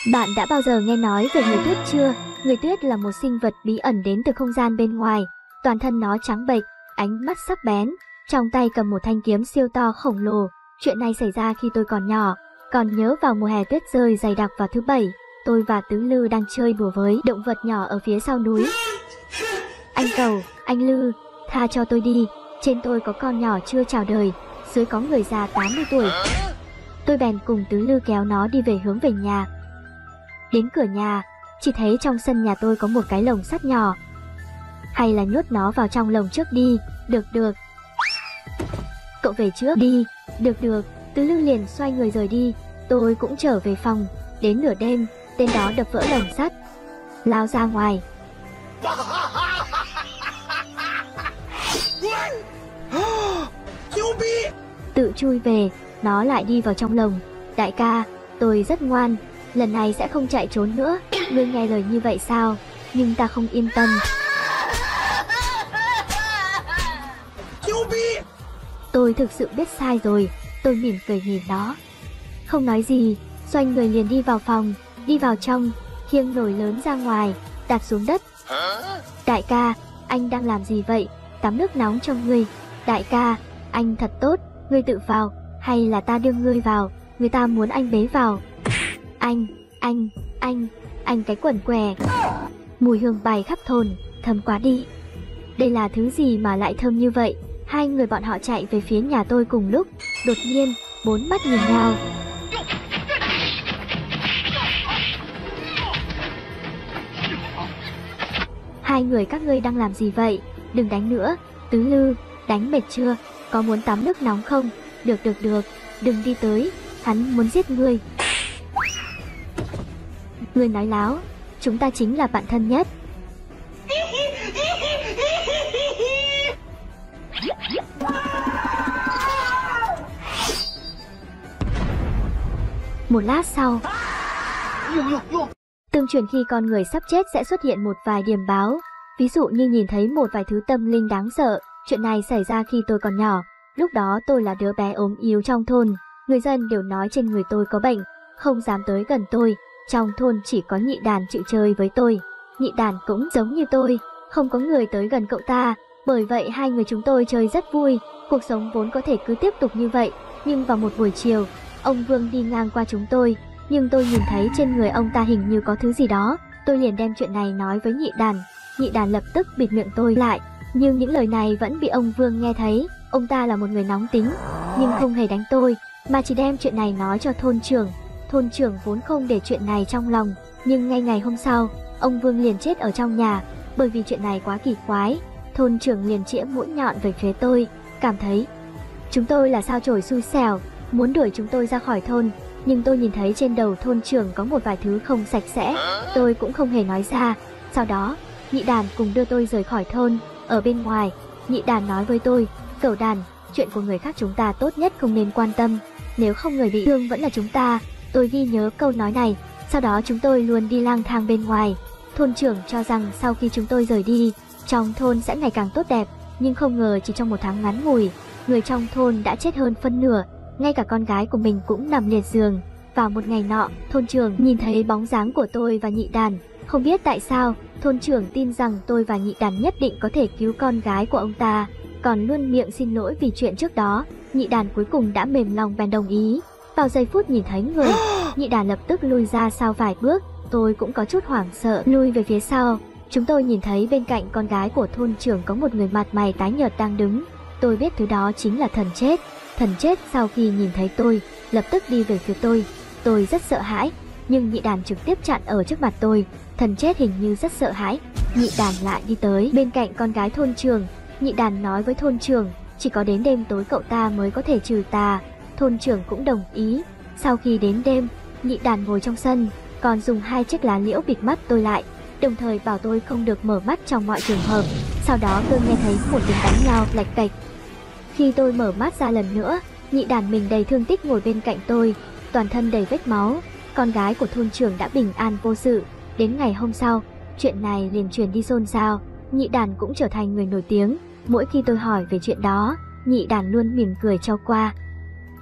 Bạn đã bao giờ nghe nói về người tuyết chưa? Người tuyết là một sinh vật bí ẩn đến từ không gian bên ngoài. Toàn thân nó trắng bệch, ánh mắt sắc bén, trong tay cầm một thanh kiếm siêu to khổng lồ. Chuyện này xảy ra khi tôi còn nhỏ. Còn nhớ vào mùa hè tuyết rơi dày đặc vào thứ Bảy, tôi và Tứ Lư đang chơi đùa với động vật nhỏ ở phía sau núi. Anh Cầu, anh Lư, tha cho tôi đi, trên tôi có con nhỏ chưa chào đời, dưới có người già 80 tuổi. Tôi bèn cùng Tứ Lư kéo nó đi về hướng về nhà. Đến cửa nhà, chỉ thấy trong sân nhà tôi có một cái lồng sắt nhỏ. Hay là nhốt nó vào trong lồng trước đi. Được. Cậu về trước đi. Được. Tứ Lư liền xoay người rời đi. Tôi cũng trở về phòng. Đến nửa đêm, tên đó đập vỡ lồng sắt, lao ra ngoài. Tự chui về, nó lại đi vào trong lồng. Đại ca, tôi rất ngoan, lần này sẽ không chạy trốn nữa. Ngươi nghe lời như vậy sao? Nhưng ta không yên tâm. Tôi thực sự biết sai rồi. Tôi mỉm cười nhìn nó, không nói gì, xoay người liền đi vào phòng. Đi vào trong, khiêng nồi lớn ra ngoài, đặt xuống đất. Đại ca, anh đang làm gì vậy? Tắm nước nóng cho ngươi. Đại ca, anh thật tốt, ngươi tự vào, hay là ta đưa ngươi vào? Người ta muốn anh bế vào. Anh cái quần què. Mùi hương bay khắp thôn, thơm quá đi. Đây là thứ gì mà lại thơm như vậy? Hai người bọn họ chạy về phía nhà tôi cùng lúc. Đột nhiên, bốn mắt nhìn nhau. Hai người các ngươi đang làm gì vậy? Đừng đánh nữa. Tứ Lư, đánh mệt chưa? Có muốn tắm nước nóng không? Được, đừng đi tới, hắn muốn giết ngươi. Ngươi nói láo, chúng ta chính là bạn thân nhất. Một lát sau, tương truyền khi con người sắp chết sẽ xuất hiện một vài điểm báo. Ví dụ như nhìn thấy một vài thứ tâm linh đáng sợ. Chuyện này xảy ra khi tôi còn nhỏ. Lúc đó tôi là đứa bé ốm yếu trong thôn. Người dân đều nói trên người tôi có bệnh, không dám tới gần tôi. Trong thôn chỉ có Nhị Đàn chịu chơi với tôi. Nhị Đàn cũng giống như tôi, không có người tới gần cậu ta. Bởi vậy hai người chúng tôi chơi rất vui. Cuộc sống vốn có thể cứ tiếp tục như vậy. Nhưng vào một buổi chiều, ông Vương đi ngang qua chúng tôi. Nhưng tôi nhìn thấy trên người ông ta hình như có thứ gì đó. Tôi liền đem chuyện này nói với Nhị Đàn. Nhị Đàn lập tức bịt miệng tôi lại. Nhưng những lời này vẫn bị ông Vương nghe thấy. Ông ta là một người nóng tính, nhưng không hề đánh tôi, mà chỉ đem chuyện này nói cho thôn trưởng. Thôn trưởng vốn không để chuyện này trong lòng. Nhưng ngay ngày hôm sau, ông Vương liền chết ở trong nhà. Bởi vì chuyện này quá kỳ quái, thôn trưởng liền chĩa mũi nhọn về phía tôi, cảm thấy chúng tôi là sao chổi xui xẻo, muốn đuổi chúng tôi ra khỏi thôn. Nhưng tôi nhìn thấy trên đầu thôn trưởng có một vài thứ không sạch sẽ, tôi cũng không hề nói ra. Sau đó, Nhị Đàn cùng đưa tôi rời khỏi thôn. Ở bên ngoài, Nhị Đàn nói với tôi, Cẩu Đàn, chuyện của người khác chúng ta tốt nhất không nên quan tâm, nếu không người bị thương vẫn là chúng ta. Tôi ghi nhớ câu nói này. Sau đó chúng tôi luôn đi lang thang bên ngoài. Thôn trưởng cho rằng sau khi chúng tôi rời đi, trong thôn sẽ ngày càng tốt đẹp. Nhưng không ngờ chỉ trong một tháng ngắn ngủi, người trong thôn đã chết hơn phân nửa. Ngay cả con gái của mình cũng nằm liệt giường. Vào một ngày nọ, thôn trưởng nhìn thấy bóng dáng của tôi và Nhị Đàn. Không biết tại sao, thôn trưởng tin rằng tôi và Nhị Đàn nhất định có thể cứu con gái của ông ta, còn luôn miệng xin lỗi vì chuyện trước đó. Nhị Đàn cuối cùng đã mềm lòng bèn đồng ý. Vào giây phút nhìn thấy người, Nhị Đàn lập tức lui ra sau vài bước. Tôi cũng có chút hoảng sợ lui về phía sau. Chúng tôi nhìn thấy bên cạnh con gái của thôn trưởng có một người mặt mày tái nhợt đang đứng. Tôi biết thứ đó chính là thần chết. Thần chết sau khi nhìn thấy tôi, lập tức đi về phía tôi. Tôi rất sợ hãi, nhưng Nhị Đàn trực tiếp chặn ở trước mặt tôi. Thần chết hình như rất sợ hãi. Nhị Đàn lại đi tới bên cạnh con gái thôn trưởng. Nhị Đàn nói với thôn trưởng, chỉ có đến đêm tối cậu ta mới có thể trừ tà. Thôn trưởng cũng đồng ý. Sau khi đến đêm, Nhị Đàn ngồi trong sân, còn dùng hai chiếc lá liễu bịt mắt tôi lại, đồng thời bảo tôi không được mở mắt trong mọi trường hợp. Sau đó tôi nghe thấy một tiếng đánh nhau lạch cạch. Khi tôi mở mắt ra lần nữa, Nhị Đàn mình đầy thương tích ngồi bên cạnh tôi, toàn thân đầy vết máu. Con gái của thôn trưởng đã bình an vô sự. Đến ngày hôm sau, chuyện này liền truyền đi xôn xao. Nhị Đàn cũng trở thành người nổi tiếng. Mỗi khi tôi hỏi về chuyện đó, Nhị Đàn luôn mỉm cười cho qua.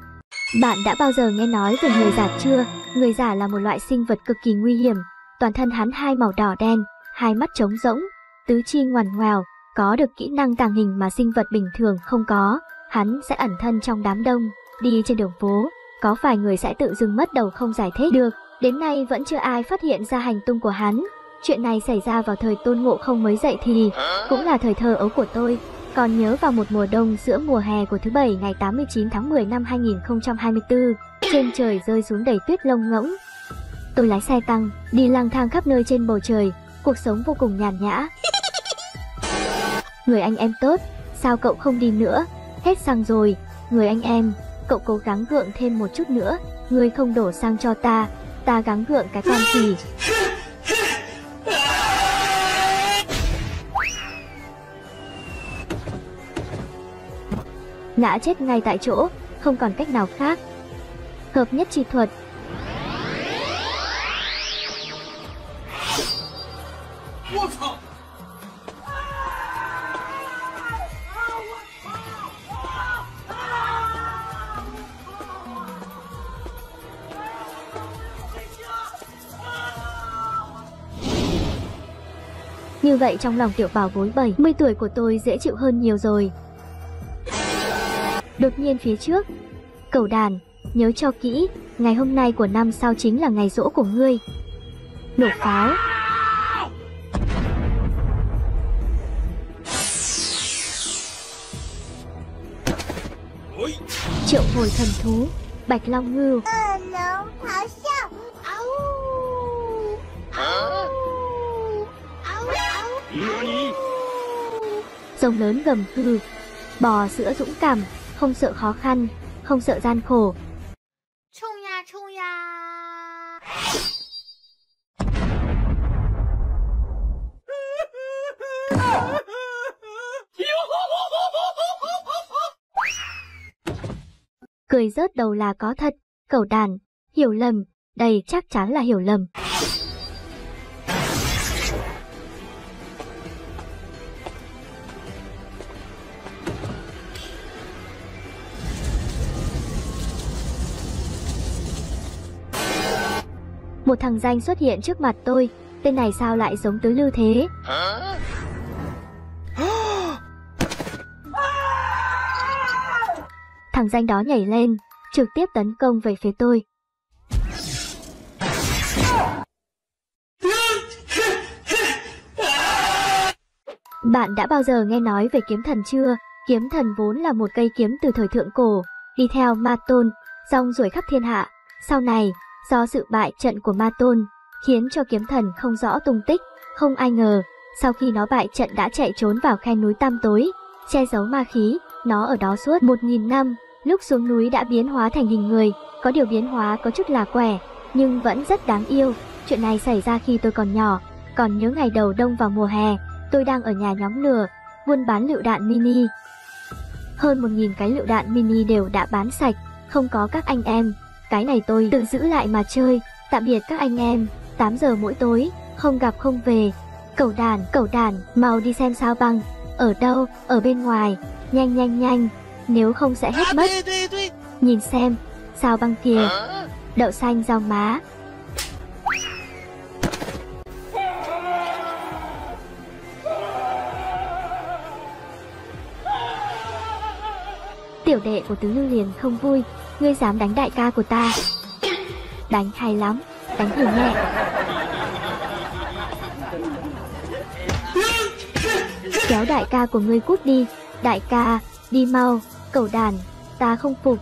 Bạn đã bao giờ nghe nói về người giả chưa? Người giả là một loại sinh vật cực kỳ nguy hiểm. Toàn thân hắn hai màu đỏ đen, hai mắt trống rỗng, tứ chi ngoằn ngoèo, có được kỹ năng tàng hình mà sinh vật bình thường không có. Hắn sẽ ẩn thân trong đám đông, đi trên đường phố, có vài người sẽ tự dưng mất đầu không giải thích được. Đến nay vẫn chưa ai phát hiện ra hành tung của hắn. Chuyện này xảy ra vào thời Tôn Ngộ Không mới dậy thì, cũng là thời thơ ấu của tôi. Còn nhớ vào một mùa đông giữa mùa hè của thứ Bảy ngày 89 tháng 10 năm 2024, trên trời rơi xuống đầy tuyết lông ngỗng. Tôi lái xe tăng, đi lang thang khắp nơi trên bầu trời, cuộc sống vô cùng nhàn nhã. Người anh em tốt, sao cậu không đi nữa? Hết xăng rồi. Người anh em, cậu cố gắng gượng thêm một chút nữa. Ngươi không đổ xăng cho ta gắng gượng cái con gì? Ngã chết ngay tại chỗ, không còn cách nào khác. Hợp nhất chi thuật. Như vậy trong lòng tiểu bảo bối 70 tuổi của tôi dễ chịu hơn nhiều rồi. Đột nhiên phía trước, cẩu đàn, nhớ cho kỹ, ngày hôm nay của năm sau chính là ngày giỗ của ngươi. Nổ pháo. Triệu hồi thần thú, Bạch Long Ngưu. Rồng lớn gầm hừ, bò sữa dũng cảm, không sợ khó khăn, không sợ gian khổ. 冲呀！ Cười rớt đầu là có thật, cẩu đàn, hiểu lầm, đây chắc chắn là hiểu lầm. Một thằng danh xuất hiện trước mặt tôi, tên này sao lại giống Tứ Lư thế? Thằng danh đó nhảy lên, trực tiếp tấn công về phía tôi. Bạn đã bao giờ nghe nói về kiếm thần chưa? Kiếm thần vốn là một cây kiếm từ thời thượng cổ, đi theo Ma Tôn, rong ruổi khắp thiên hạ. Sau này, do sự bại trận của Ma Tôn, khiến cho kiếm thần không rõ tung tích. Không ai ngờ, sau khi nó bại trận đã chạy trốn vào khe núi tăm tối, che giấu ma khí. Nó ở đó suốt 1000 năm, lúc xuống núi đã biến hóa thành hình người. Có điều biến hóa có chút là quẻ, nhưng vẫn rất đáng yêu. Chuyện này xảy ra khi tôi còn nhỏ. Còn nhớ ngày đầu đông vào mùa hè, tôi đang ở nhà nhóm lửa, buôn bán lựu đạn mini. Hơn 1000 cái lựu đạn mini đều đã bán sạch, không có các anh em. Cái này tôi tự giữ lại mà chơi. Tạm biệt các anh em, 8 giờ mỗi tối, không gặp không về. Cẩu đàn, mau đi xem sao băng. Ở đâu? Ở bên ngoài. Nhanh, nếu không sẽ hết mất. Nhìn xem, sao băng kìa. Đậu xanh rau má. Tiểu đệ của Tứ Lư liền không vui. Ngươi dám đánh đại ca của ta? Đánh hay lắm, đánh thử nhẹ. Kéo đại ca của ngươi cút đi. Đại ca, đi mau. Cẩu đàn, ta không phục.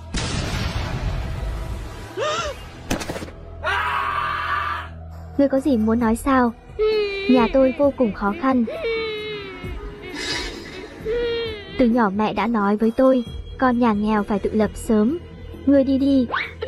Ngươi có gì muốn nói sao? Nhà tôi vô cùng khó khăn. Từ nhỏ mẹ đã nói với tôi, con nhà nghèo phải tự lập sớm. Ngươi đi đi.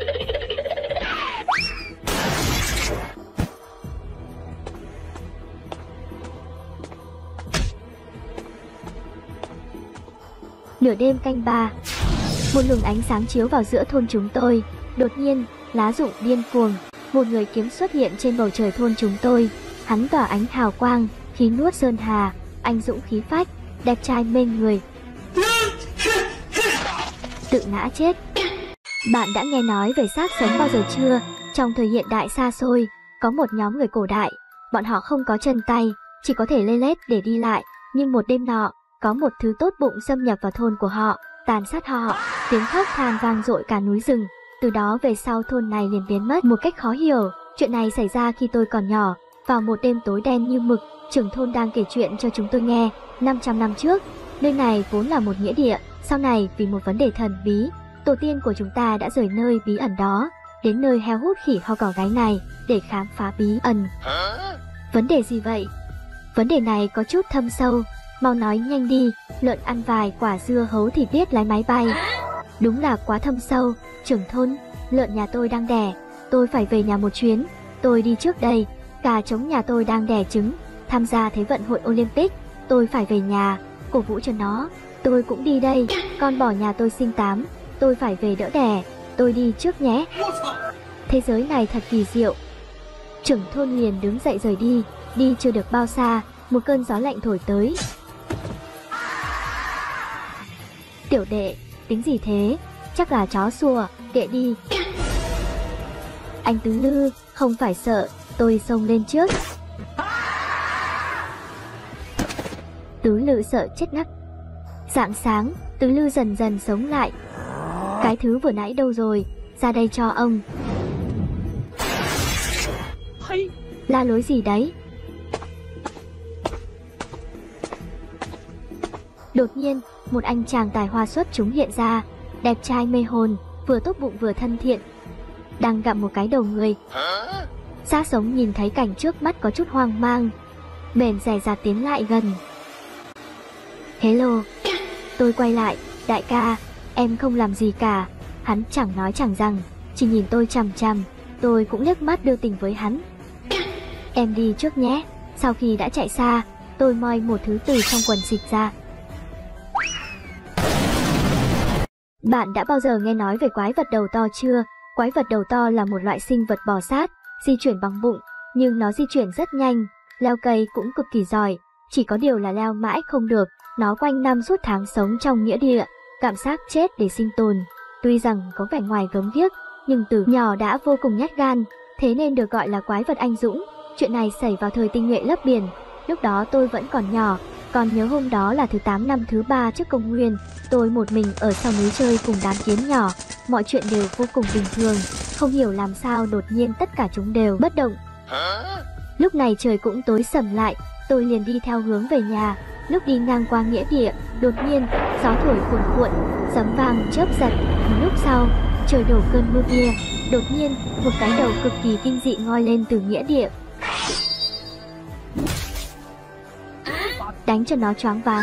Nửa đêm canh 3, một luồng ánh sáng chiếu vào giữa thôn chúng tôi. Đột nhiên, lá rụng điên cuồng, một người kiếm xuất hiện trên bầu trời thôn chúng tôi. Hắn tỏa ánh hào quang, khí nuốt sơn hà, anh dũng khí phách, đẹp trai mê người. Tự ngã chết. Bạn đã nghe nói về xác sống bao giờ chưa? Trong thời hiện đại xa xôi, có một nhóm người cổ đại, bọn họ không có chân tay, chỉ có thể lê lết để đi lại. Nhưng một đêm nọ, có một thứ tốt bụng xâm nhập vào thôn của họ, tàn sát họ. Tiếng khóc than vang dội cả núi rừng. Từ đó về sau thôn này liền biến mất một cách khó hiểu. Chuyện này xảy ra khi tôi còn nhỏ. Vào một đêm tối đen như mực, trưởng thôn đang kể chuyện cho chúng tôi nghe. 500 năm trước, nơi này vốn là một nghĩa địa. Sau này vì một vấn đề thần bí, tổ tiên của chúng ta đã rời nơi bí ẩn đó, đến nơi heo hút khỉ ho cỏ gáy này để khám phá bí ẩn. Vấn đề gì vậy? Vấn đề này có chút thâm sâu. Mau nói nhanh đi, lợn ăn vài quả dưa hấu thì biết lái máy bay. Đúng là quá thâm sâu, trưởng thôn, lợn nhà tôi đang đẻ, tôi phải về nhà một chuyến. Tôi đi trước đây, gà trống nhà tôi đang đẻ trứng, tham gia Thế vận hội Olympic, tôi phải về nhà, cổ vũ cho nó. Tôi cũng đi đây, con bò nhà tôi sinh 8, tôi phải về đỡ đẻ, tôi đi trước nhé. Thế giới này thật kỳ diệu. Trưởng thôn liền đứng dậy rời đi, đi chưa được bao xa, một cơn gió lạnh thổi tới. Tiểu đệ, tính gì thế? Chắc là chó sủa, kệ đi. Anh Tứ Lư, không phải sợ, tôi xông lên trước. Tứ Lư sợ chết ngắt. Rạng sáng, Tứ Lư dần dần sống lại. Cái thứ vừa nãy đâu rồi, ra đây cho ông. La lối gì đấy? Đột nhiên, một anh chàng tài hoa xuất chúng hiện ra, đẹp trai mê hồn, vừa tốt bụng vừa thân thiện, đang gặm một cái đầu người. Xác sống nhìn thấy cảnh trước mắt có chút hoang mang, bèn dè dặt tiến lại gần. Hello. Tôi quay lại, đại ca, em không làm gì cả. Hắn chẳng nói chẳng rằng, chỉ nhìn tôi chằm chằm. Tôi cũng liếc mắt đưa tình với hắn. Em đi trước nhé. Sau khi đã chạy xa, tôi moi một thứ từ trong quần xịt ra. Bạn đã bao giờ nghe nói về quái vật đầu to chưa? Quái vật đầu to là một loại sinh vật bò sát, di chuyển bằng bụng, nhưng nó di chuyển rất nhanh, leo cây cũng cực kỳ giỏi. Chỉ có điều là leo mãi không được, nó quanh năm suốt tháng sống trong nghĩa địa, cảm giác chết để sinh tồn. Tuy rằng có vẻ ngoài gớm ghiếc, nhưng từ nhỏ đã vô cùng nhát gan, thế nên được gọi là quái vật anh dũng. Chuyện này xảy vào thời tinh nhuệ lấp biển, lúc đó tôi vẫn còn nhỏ. Còn nhớ hôm đó là thứ 8 năm thứ 3 trước công nguyên, tôi một mình ở sau núi chơi cùng đám kiến nhỏ, mọi chuyện đều vô cùng bình thường, không hiểu làm sao đột nhiên tất cả chúng đều bất động. Lúc này trời cũng tối sầm lại, tôi liền đi theo hướng về nhà. Lúc đi ngang qua nghĩa địa, đột nhiên gió thổi cuồn cuộn, sấm vang chớp giật. Một lúc sau, trời đổ cơn mưa kia, đột nhiên một cái đầu cực kỳ kinh dị ngoi lên từ nghĩa địa, đánh cho nó choáng váng.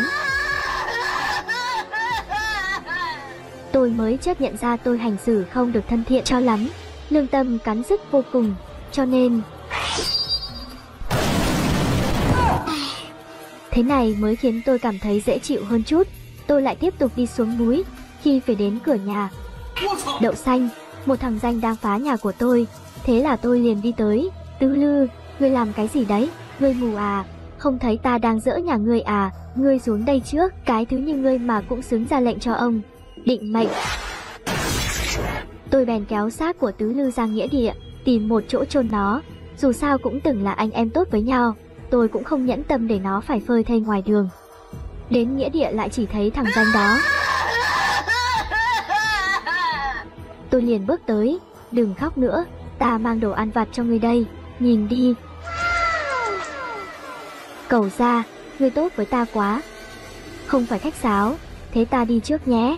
Tôi mới chợt nhận ra tôi hành xử không được thân thiện cho lắm, lương tâm cắn rứt vô cùng, cho nên thế này mới khiến tôi cảm thấy dễ chịu hơn chút. Tôi lại tiếp tục đi xuống núi. Khi về đến cửa nhà, Đậu Xanh, một thằng danh đang phá nhà của tôi. Thế là tôi liền đi tới. Tứ Lư, ngươi làm cái gì đấy? Ngươi mù à? Không thấy ta đang dỡ nhà ngươi à? Ngươi xuống đây trước, cái thứ như ngươi mà cũng xứng ra lệnh cho ông. Định mệnh. Tôi bèn kéo xác của Tứ Lư ra nghĩa địa, tìm một chỗ chôn nó. Dù sao cũng từng là anh em tốt với nhau, tôi cũng không nhẫn tâm để nó phải phơi thây ngoài đường. Đến nghĩa địa lại chỉ thấy thằng danh đó. Tôi liền bước tới. Đừng khóc nữa, ta mang đồ ăn vặt cho ngươi đây, nhìn đi. Cẩu ra, ngươi tốt với ta quá. Không phải khách sáo, thế ta đi trước nhé.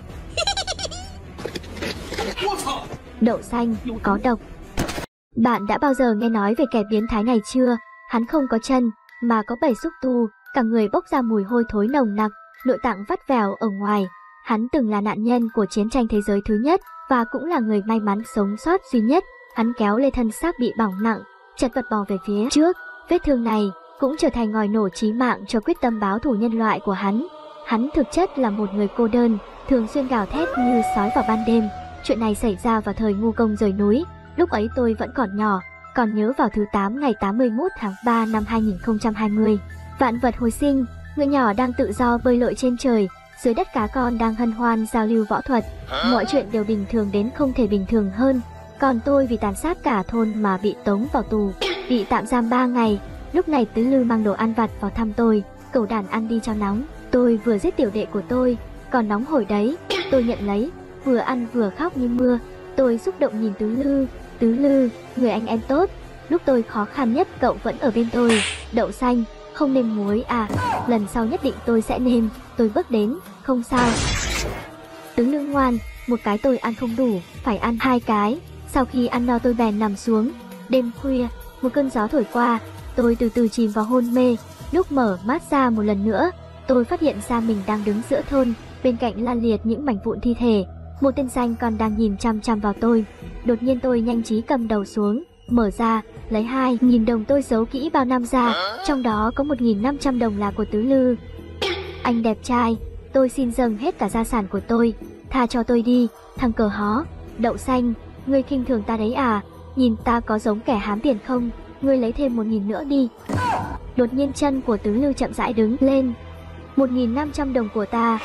Đậu Xanh, có độc. Bạn đã bao giờ nghe nói về kẻ biến thái này chưa? Hắn không có chân, mà có 7 xúc tu, cả người bốc ra mùi hôi thối nồng nặc, nội tạng vắt vẻo ở ngoài. Hắn từng là nạn nhân của chiến tranh thế giới thứ nhất, và cũng là người may mắn sống sót duy nhất. Hắn kéo lê thân xác bị bỏng nặng, chật vật bò về phía trước. Vết thương này cũng trở thành ngòi nổ chí mạng cho quyết tâm báo thù nhân loại của hắn. Hắn thực chất là một người cô đơn, thường xuyên gào thét như sói vào ban đêm. Chuyện này xảy ra vào thời Ngu Công rời núi. Lúc ấy tôi vẫn còn nhỏ, còn nhớ vào thứ 8 ngày 81 tháng 3 năm 2020. Vạn vật hồi sinh, người nhỏ đang tự do bơi lội trên trời, dưới đất cá con đang hân hoan giao lưu võ thuật. Mọi chuyện đều bình thường đến không thể bình thường hơn. Còn tôi vì tàn sát cả thôn mà bị tống vào tù, bị tạm giam 3 ngày. Lúc này Tứ Lư mang đồ ăn vặt vào thăm tôi, cẩu đàn ăn đi cho nóng. Tôi vừa giết tiểu đệ của tôi, còn nóng hổi đấy. Tôi nhận lấy, vừa ăn vừa khóc như mưa. Tôi xúc động nhìn Tứ Lư, người anh em tốt. Lúc tôi khó khăn nhất cậu vẫn ở bên tôi. Đậu xanh, không nêm muối à? Lần sau nhất định tôi sẽ nêm. Tôi bước đến, không sao. Tứ Lư ngoan, một cái tôi ăn không đủ, phải ăn 2 cái. Sau khi ăn no tôi bèn nằm xuống. Đêm khuya, một cơn gió thổi qua, tôi từ từ chìm vào hôn mê. Lúc mở mắt ra một lần nữa, tôi phát hiện ra mình đang đứng giữa thôn, bên cạnh la liệt những mảnh vụn thi thể. Một tên xanh còn đang nhìn chăm chăm vào tôi. Đột nhiên tôi nhanh trí cầm đầu xuống, mở ra, lấy 2.000 đồng tôi giấu kỹ bao năm ra, trong đó có 1.500 đồng là của Tứ Lư. Anh đẹp trai, tôi xin dâng hết cả gia sản của tôi, tha cho tôi đi, thằng cờ hó. Đậu xanh, ngươi khinh thường ta đấy à? Nhìn ta có giống kẻ hám tiền không? Ngươi lấy thêm 1.000 nữa đi. Đột nhiên chân của Tứ Lư chậm rãi đứng lên. 1.500 đồng của ta.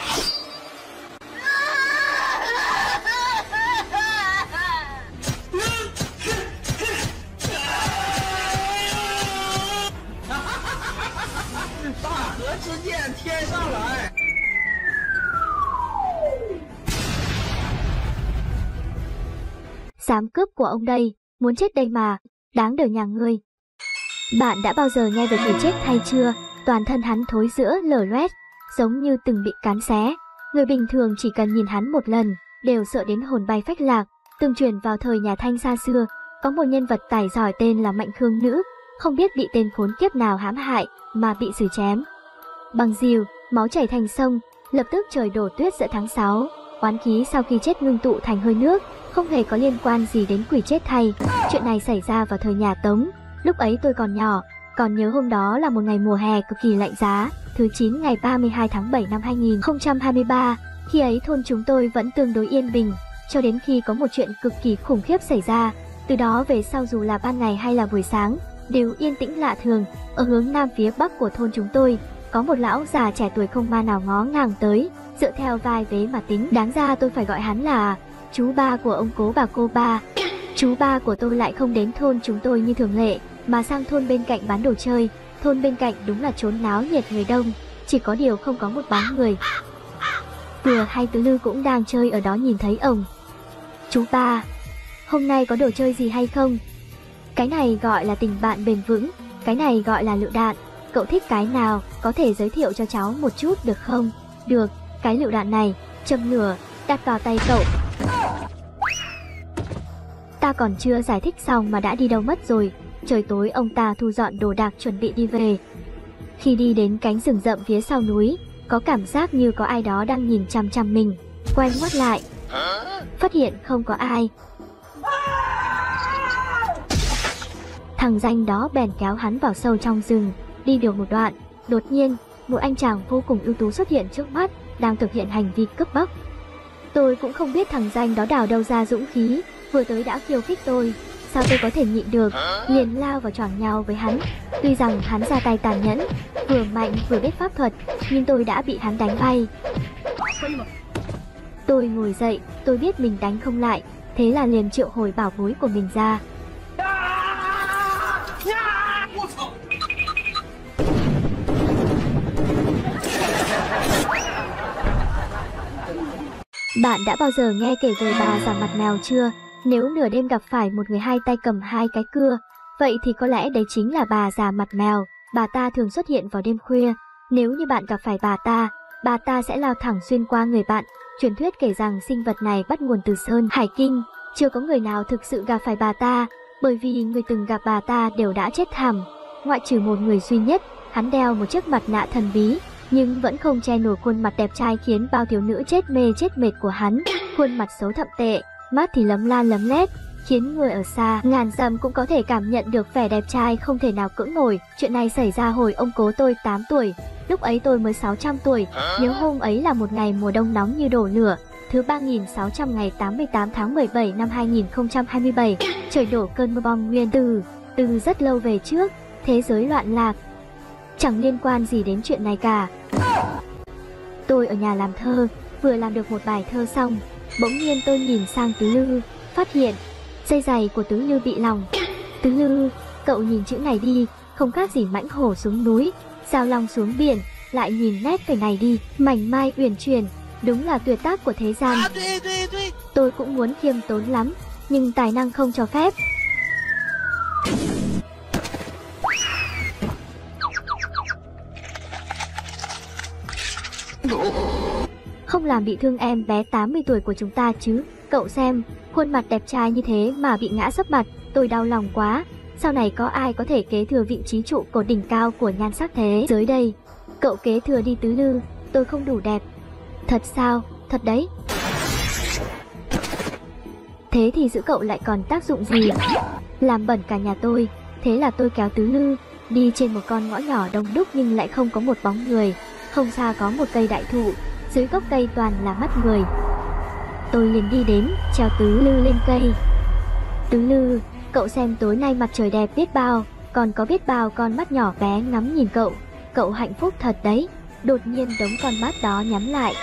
Dám cướp của ông đây, muốn chết đây mà, đáng đời nhà ngươi. Bạn đã bao giờ nghe về quỷ chết hay chưa? Toàn thân hắn thối rữa lở loét, giống như từng bị cắn xé. Người bình thường chỉ cần nhìn hắn một lần, đều sợ đến hồn bay phách lạc. Từng truyền vào thời nhà Thanh xa xưa, có một nhân vật tài giỏi tên là Mạnh Khương Nữ, không biết bị tên khốn kiếp nào hãm hại mà bị xử chém bằng rìu, máu chảy thành sông. Lập tức trời đổ tuyết giữa tháng 6. Oán khí sau khi chết ngưng tụ thành hơi nước, không hề có liên quan gì đến quỷ chết thay. Chuyện này xảy ra vào thời nhà Tống. Lúc ấy tôi còn nhỏ, còn nhớ hôm đó là một ngày mùa hè cực kỳ lạnh giá, thứ 9 ngày 32 tháng 7 năm 2023. Khi ấy thôn chúng tôi vẫn tương đối yên bình, cho đến khi có một chuyện cực kỳ khủng khiếp xảy ra. Từ đó về sau dù là ban ngày hay là buổi sáng, đều yên tĩnh lạ thường. Ở hướng nam phía bắc của thôn chúng tôi, có một lão già trẻ tuổi không ma nào ngó ngàng tới. Dựa theo vai vế mà tính, đáng ra tôi phải gọi hắn là chú ba của ông cố bà cô ba. Chú ba của tôi lại không đến thôn chúng tôi như thường lệ, mà sang thôn bên cạnh bán đồ chơi. Thôn bên cạnh đúng là chốn náo nhiệt người đông, chỉ có điều không có một bóng người. Vừa hay Tứ Lư cũng đang chơi ở đó nhìn thấy ông. Chú ba, hôm nay có đồ chơi gì hay không? Cái này gọi là tình bạn bền vững, cái này gọi là lựu đạn. Cậu thích cái nào, có thể giới thiệu cho cháu một chút được không? Được, cái lựu đạn này, châm lửa, đặt vào tay cậu. Ta còn chưa giải thích xong mà đã đi đâu mất rồi. Trời tối ông ta thu dọn đồ đạc chuẩn bị đi về. Khi đi đến cánh rừng rậm phía sau núi, có cảm giác như có ai đó đang nhìn chằm chằm mình. Quay ngoắt lại, phát hiện không có ai. Thằng danh đó bèn kéo hắn vào sâu trong rừng. Đi được một đoạn, đột nhiên, một anh chàng vô cùng ưu tú xuất hiện trước mắt, đang thực hiện hành vi cướp bóc. Tôi cũng không biết thằng danh đó đào đâu ra dũng khí, vừa tới đã khiêu khích tôi. Sao tôi có thể nhịn được, liền lao vào choảng nhau với hắn. Tuy rằng hắn ra tay tàn nhẫn, vừa mạnh vừa biết pháp thuật, nhưng tôi đã bị hắn đánh bay. Tôi ngồi dậy, tôi biết mình đánh không lại, thế là liền triệu hồi bảo bối của mình ra. Bạn đã bao giờ nghe kể về bà già mặt mèo chưa? Nếu nửa đêm gặp phải một người hai tay cầm 2 cái cưa, vậy thì có lẽ đấy chính là bà già mặt mèo. Bà ta thường xuất hiện vào đêm khuya. Nếu như bạn gặp phải bà ta sẽ lao thẳng xuyên qua người bạn. Truyền thuyết kể rằng sinh vật này bắt nguồn từ Sơn Hải Kinh. Chưa có người nào thực sự gặp phải bà ta, bởi vì người từng gặp bà ta đều đã chết thảm. Ngoại trừ một người duy nhất, hắn đeo một chiếc mặt nạ thần bí, nhưng vẫn không che nổi khuôn mặt đẹp trai khiến bao thiếu nữ chết mê chết mệt của hắn. Khuôn mặt xấu thậm tệ, mắt thì lấm la lấm lét, khiến người ở xa ngàn dặm cũng có thể cảm nhận được vẻ đẹp trai không thể nào cưỡng nổi. Chuyện này xảy ra hồi ông cố tôi 8 tuổi, lúc ấy tôi mới 600 tuổi. Nhớ hôm ấy là một ngày mùa đông nóng như đổ lửa, thứ 3600 ngày 88 tháng 17 năm 2027, trời đổ cơn mưa bom nguyên từ rất lâu về trước, thế giới loạn lạc. Chẳng liên quan gì đến chuyện này cả. Tôi ở nhà làm thơ, vừa làm được một bài thơ xong, bỗng nhiên tôi nhìn sang Tứ Lư, phát hiện dây giày của Tứ Lư bị lỏng. Tứ Lư, cậu nhìn chữ này đi, không khác gì mãnh hổ xuống núi, giao long xuống biển, lại nhìn nét về này đi, mảnh mai uyển chuyển, đúng là tuyệt tác của thế gian. Tôi cũng muốn khiêm tốn lắm, nhưng tài năng không cho phép. Không làm bị thương em bé 80 tuổi của chúng ta chứ. Cậu xem, khuôn mặt đẹp trai như thế mà bị ngã sấp mặt, tôi đau lòng quá. Sau này có ai có thể kế thừa vị trí trụ cột đỉnh cao của nhan sắc thế giới đây? Cậu kế thừa đi Tứ Lư, tôi không đủ đẹp. Thật sao? Thật đấy. Thế thì giữ cậu lại còn tác dụng gì? Làm bẩn cả nhà tôi. Thế là tôi kéo Tứ Lư đi trên một con ngõ nhỏ đông đúc nhưng lại không có một bóng người. Không xa có một cây đại thụ, dưới gốc cây toàn là mắt người. Tôi liền đi đến, treo Tứ Lư lên cây. Tứ Lư, cậu xem tối nay mặt trời đẹp biết bao, còn có biết bao con mắt nhỏ bé ngắm nhìn cậu. Cậu hạnh phúc thật đấy. Đột nhiên đống con mắt đó nhắm lại.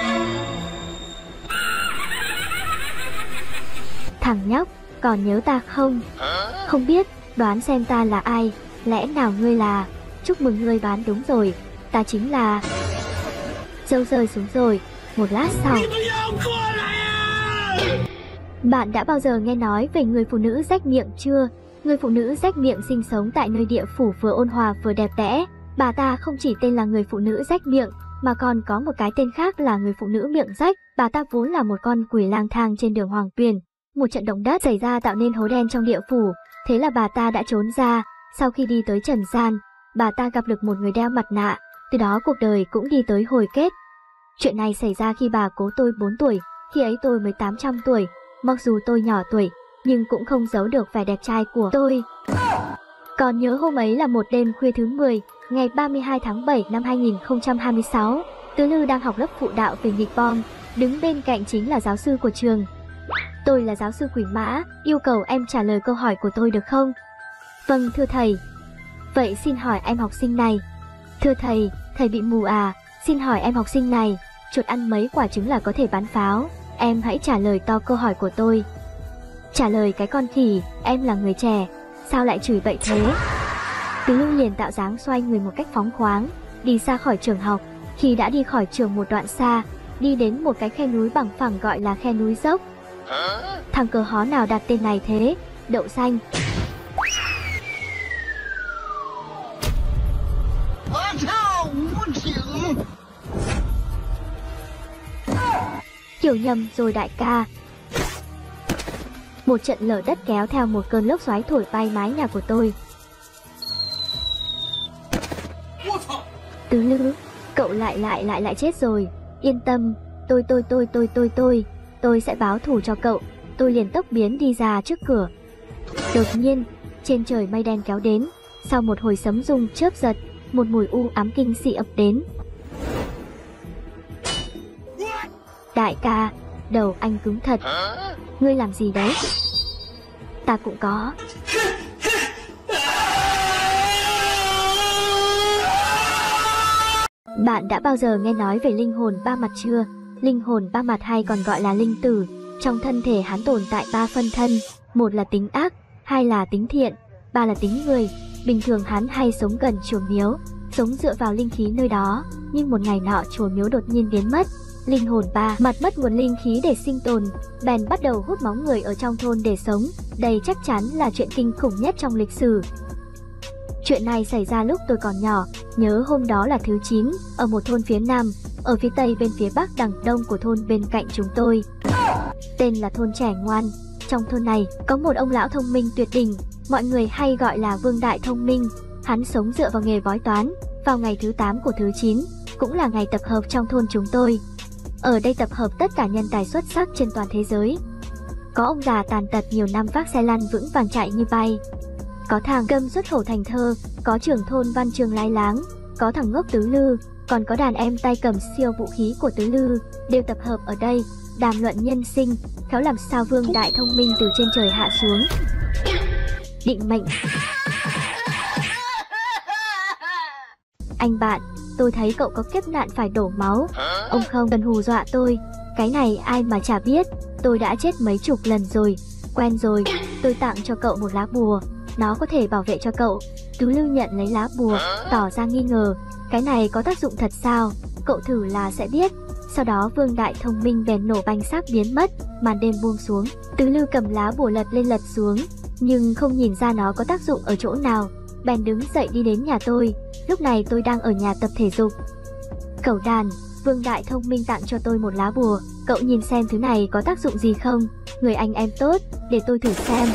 Thằng nhóc, còn nhớ ta không? Không biết, đoán xem ta là ai. Lẽ nào ngươi là... Chúc mừng ngươi đoán đúng rồi, ta chính là... Dâu rơi xuống rồi. Một lát sau, bạn đã bao giờ nghe nói về người phụ nữ rách miệng chưa? Người phụ nữ rách miệng sinh sống tại nơi địa phủ vừa ôn hòa vừa đẹp đẽ. Bà ta không chỉ tên là người phụ nữ rách miệng, mà còn có một cái tên khác là người phụ nữ miệng rách. Bà ta vốn là một con quỷ lang thang trên đường Hoàng Tuyền. Một trận động đất xảy ra tạo nên hố đen trong địa phủ. Thế là bà ta đã trốn ra. Sau khi đi tới trần gian, bà ta gặp được một người đeo mặt nạ. Từ đó cuộc đời cũng đi tới hồi kết. Chuyện này xảy ra khi bà cố tôi 4 tuổi, khi ấy tôi mới 800 tuổi. Mặc dù tôi nhỏ tuổi, nhưng cũng không giấu được vẻ đẹp trai của tôi. Còn nhớ hôm ấy là một đêm khuya thứ 10, ngày 32 tháng 7 năm 2026, Tứ Lư đang học lớp phụ đạo về nghịch bom, đứng bên cạnh chính là giáo sư của trường. Tôi là giáo sư Quỷ Mã, yêu cầu em trả lời câu hỏi của tôi được không? Vâng thưa thầy. Vậy xin hỏi em học sinh này. Thưa thầy, thầy bị mù à? Xin hỏi em học sinh này, chuột ăn mấy quả trứng là có thể bắn pháo? Em hãy trả lời to câu hỏi của tôi. Trả lời cái con khỉ, em là người trẻ, sao lại chửi bậy thế? Tứ Lư liền tạo dáng xoay người một cách phóng khoáng, đi ra khỏi trường học. Khi đã đi khỏi trường một đoạn xa, đi đến một cái khe núi bằng phẳng gọi là khe núi dốc. Thằng cờ hó nào đặt tên này thế? Đậu xanh. Hiểu nhầm rồi đại ca. Một trận lở đất kéo theo một cơn lốc xoáy thổi bay mái nhà của tôi. Tứ Lư, cậu lại chết rồi. Yên tâm, tôi sẽ báo thù cho cậu. Tôi liền tốc biến đi ra trước cửa. Đột nhiên, trên trời mây đen kéo đến. Sau một hồi sấm rung chớp giật, một mùi u ám kinh dị ập đến. Đại ca, đầu anh cứng thật. Ngươi làm gì đấy? Ta cũng có. Bạn đã bao giờ nghe nói về linh hồn ba mặt chưa? Linh hồn ba mặt hay còn gọi là linh tử. Trong thân thể hắn tồn tại 3 phân thân. Một là tính ác, hai là tính thiện, ba là tính người. Bình thường hắn hay sống gần chùa miếu, sống dựa vào linh khí nơi đó. Nhưng một ngày nọ chùa miếu đột nhiên biến mất. Linh hồn ba mặt mất nguồn linh khí để sinh tồn, bèn bắt đầu hút máu người ở trong thôn để sống. Đây chắc chắn là chuyện kinh khủng nhất trong lịch sử. Chuyện này xảy ra lúc tôi còn nhỏ. Nhớ hôm đó là thứ 9, ở một thôn phía nam, ở phía tây bên phía bắc đằng đông của thôn bên cạnh chúng tôi. Tên là thôn Trẻ Ngoan. Trong thôn này có một ông lão thông minh tuyệt đỉnh, mọi người hay gọi là Vương Đại Thông Minh. Hắn sống dựa vào nghề bói toán. Vào ngày thứ 8 của thứ 9, cũng là ngày tập hợp trong thôn chúng tôi. Ở đây tập hợp tất cả nhân tài xuất sắc trên toàn thế giới. Có ông già tàn tật nhiều năm vác xe lăn vững vàng chạy như bay, có thằng Câm xuất khẩu thành thơ, có trưởng thôn Văn Trường lái láng, có thằng ngốc Tứ Lư, còn có đàn em tay cầm siêu vũ khí của Tứ Lư, đều tập hợp ở đây, đàm luận nhân sinh, khéo làm sao Vương Đại Thông Minh từ trên trời hạ xuống. Định mệnh. Anh bạn, tôi thấy cậu có kiếp nạn phải đổ máu. Ông không cần hù dọa tôi, cái này ai mà chả biết, tôi đã chết mấy chục lần rồi, quen rồi. Tôi tặng cho cậu một lá bùa, nó có thể bảo vệ cho cậu. Tứ Lư nhận lấy lá bùa, tỏ ra nghi ngờ, cái này có tác dụng thật sao? Cậu thử là sẽ biết. Sau đó Vương Đại Thông Minh bèn nổ banh xác biến mất, màn đêm buông xuống. Tứ Lư cầm lá bùa lật lên lật xuống, nhưng không nhìn ra nó có tác dụng ở chỗ nào, bèn đứng dậy đi đến nhà tôi. Lúc này tôi đang ở nhà tập thể dục. Cẩu đàn, Vương Đại Thông Minh tặng cho tôi một lá bùa, cậu nhìn xem thứ này có tác dụng gì không? Người anh em tốt, để tôi thử xem.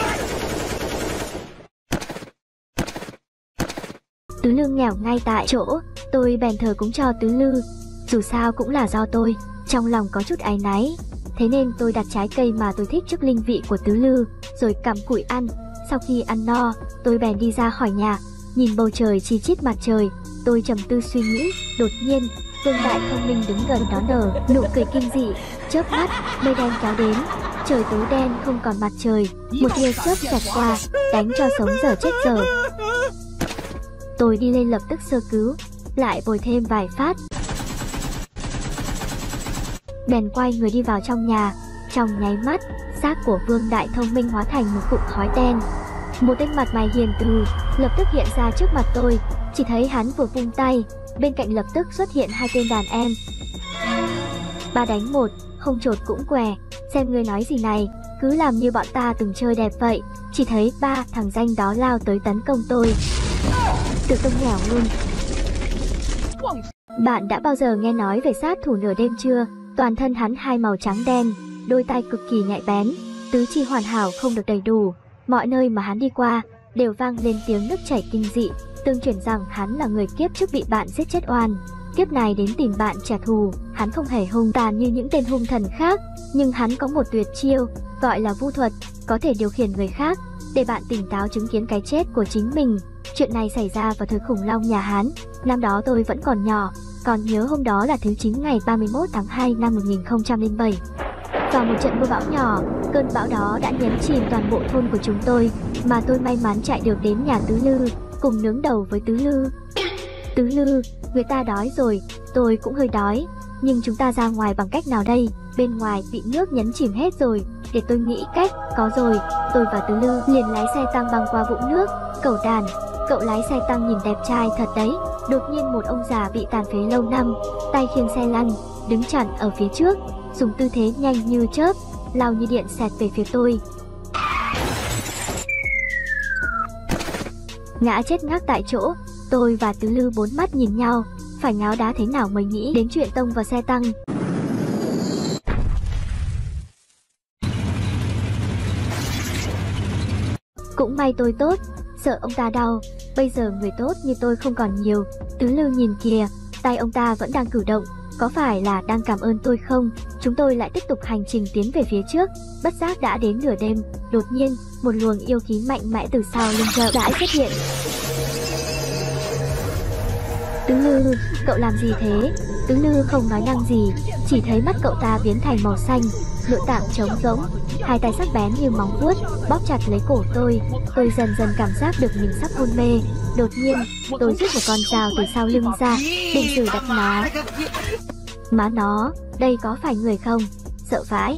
Tứ Lư nghèo ngay tại chỗ, tôi bèn thờ cúng cho Tứ Lư. Dù sao cũng là do tôi, trong lòng có chút áy náy, thế nên tôi đặt trái cây mà tôi thích trước linh vị của Tứ Lư, rồi cắm củi ăn. Sau khi ăn no, tôi bèn đi ra khỏi nhà, nhìn bầu trời chi chít mặt trời, tôi trầm tư suy nghĩ. Đột nhiên, Vương Đại Thông Minh đứng gần đó nở nụ cười kinh dị, chớp mắt, mây đen kéo đến, trời tối đen không còn mặt trời, một tia chớp xẹt qua, đánh cho sống dở chết dở. Tôi đi lên lập tức sơ cứu, lại bồi thêm vài phát, bèn quay người đi vào trong nhà. Trong nháy mắt, xác của Vương Đại Thông Minh hóa thành một cụm khói đen. Một tên mặt mày hiền từ lập tức hiện ra trước mặt tôi, chỉ thấy hắn vừa vung tay, bên cạnh lập tức xuất hiện hai tên đàn em. 3 đánh 1, không chột cũng què, xem ngươi nói gì này, cứ làm như bọn ta từng chơi đẹp vậy. Chỉ thấy 3 thằng danh đó lao tới tấn công tôi, tự tung nhẻo luôn. Bạn đã bao giờ nghe nói về sát thủ nửa đêm chưa? Toàn thân hắn hai màu trắng đen, đôi tai cực kỳ nhạy bén, tứ chi hoàn hảo không được đầy đủ, mọi nơi mà hắn đi qua đều vang lên tiếng nước chảy kinh dị, tương truyền rằng hắn là người kiếp trước bị bạn giết chết oan, kiếp này đến tìm bạn trả thù. Hắn không hề hung tàn như những tên hung thần khác, nhưng hắn có một tuyệt chiêu gọi là vu thuật, có thể điều khiển người khác để bạn tỉnh táo chứng kiến cái chết của chính mình. Chuyện này xảy ra vào thời khủng long nhà Hán, năm đó tôi vẫn còn nhỏ, còn nhớ hôm đó là thứ 9 ngày 31 tháng 2 năm 1007. Vào một trận mưa bão nhỏ, cơn bão đó đã nhấn chìm toàn bộ thôn của chúng tôi, mà tôi may mắn chạy được đến nhà Tứ Lư, cùng nướng đầu với Tứ Lư. Tứ Lư, người ta đói rồi, tôi cũng hơi đói, nhưng chúng ta ra ngoài bằng cách nào đây? Bên ngoài bị nước nhấn chìm hết rồi, để tôi nghĩ cách. Có rồi, tôi và Tứ Lư liền lái xe tăng băng qua vũng nước. Cẩu đàn, cậu lái xe tăng nhìn đẹp trai thật đấy. Đột nhiên một ông già bị tàn phế lâu năm, tay khiêng xe lăn, đứng chặn ở phía trước, dùng tư thế nhanh như chớp, lao như điện xẹt về phía tôi. Ngã chết ngác tại chỗ, tôi và Tứ Lư bốn mắt nhìn nhau, phải ngáo đá thế nào mới nghĩ đến chuyện tông vào xe tăng. Cũng may tôi tốt, sợ ông ta đau, bây giờ người tốt như tôi không còn nhiều. Tứ Lư nhìn kìa, tay ông ta vẫn đang cử động, có phải là đang cảm ơn tôi không? Chúng tôi lại tiếp tục hành trình tiến về phía trước, bất giác đã đến nửa đêm, đột nhiên, một luồng yêu khí mạnh mẽ từ sau lưng chậm rãi xuất hiện. Tứ Lư, cậu làm gì thế? Tứ Lư không nói năng gì, chỉ thấy mắt cậu ta biến thành màu xanh, nội tạng trống rỗng, hai tay sắc bén như móng vuốt bóp chặt lấy cổ tôi. Tôi dần dần cảm giác được mình sắp hôn mê. Đột nhiên, tôi rút một con dao từ sau lưng ra, định thử đập nó. Má nó, đây có phải người không? Sợ vãi.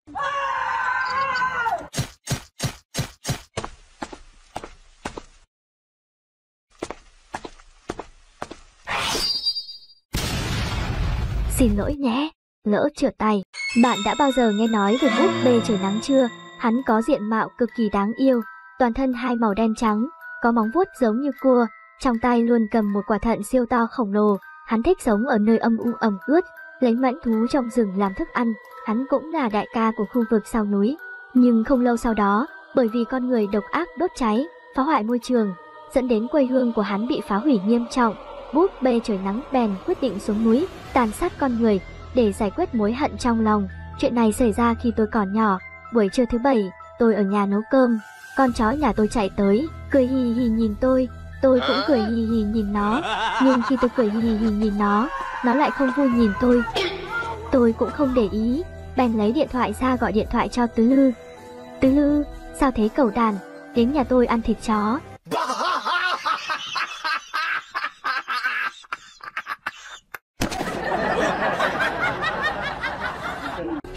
Xin lỗi nhé, lỡ trượt tay. Bạn đã bao giờ nghe nói về búp bê trời nắng chưa? Hắn có diện mạo cực kỳ đáng yêu, toàn thân hai màu đen trắng, có móng vuốt giống như cua, trong tay luôn cầm một quả thận siêu to khổng lồ. Hắn thích sống ở nơi âm u ẩm ướt, lấy mãnh thú trong rừng làm thức ăn. Hắn cũng là đại ca của khu vực sau núi. Nhưng không lâu sau đó, bởi vì con người độc ác đốt cháy, phá hoại môi trường, dẫn đến quê hương của hắn bị phá hủy nghiêm trọng. Búp bê trời nắng bèn quyết định xuống núi, tàn sát con người, để giải quyết mối hận trong lòng. Chuyện này xảy ra khi tôi còn nhỏ. Buổi trưa thứ Bảy, tôi ở nhà nấu cơm, con chó nhà tôi chạy tới, cười hì hì nhìn tôi cũng cười hì hì nhìn nó. Nhưng khi tôi cười hì hì nhìn nó lại không vui nhìn tôi. Tôi cũng không để ý, bèn lấy điện thoại ra gọi điện thoại cho Tứ Lư. Tứ Lư, sao thế cẩu đàn, đến nhà tôi ăn thịt chó.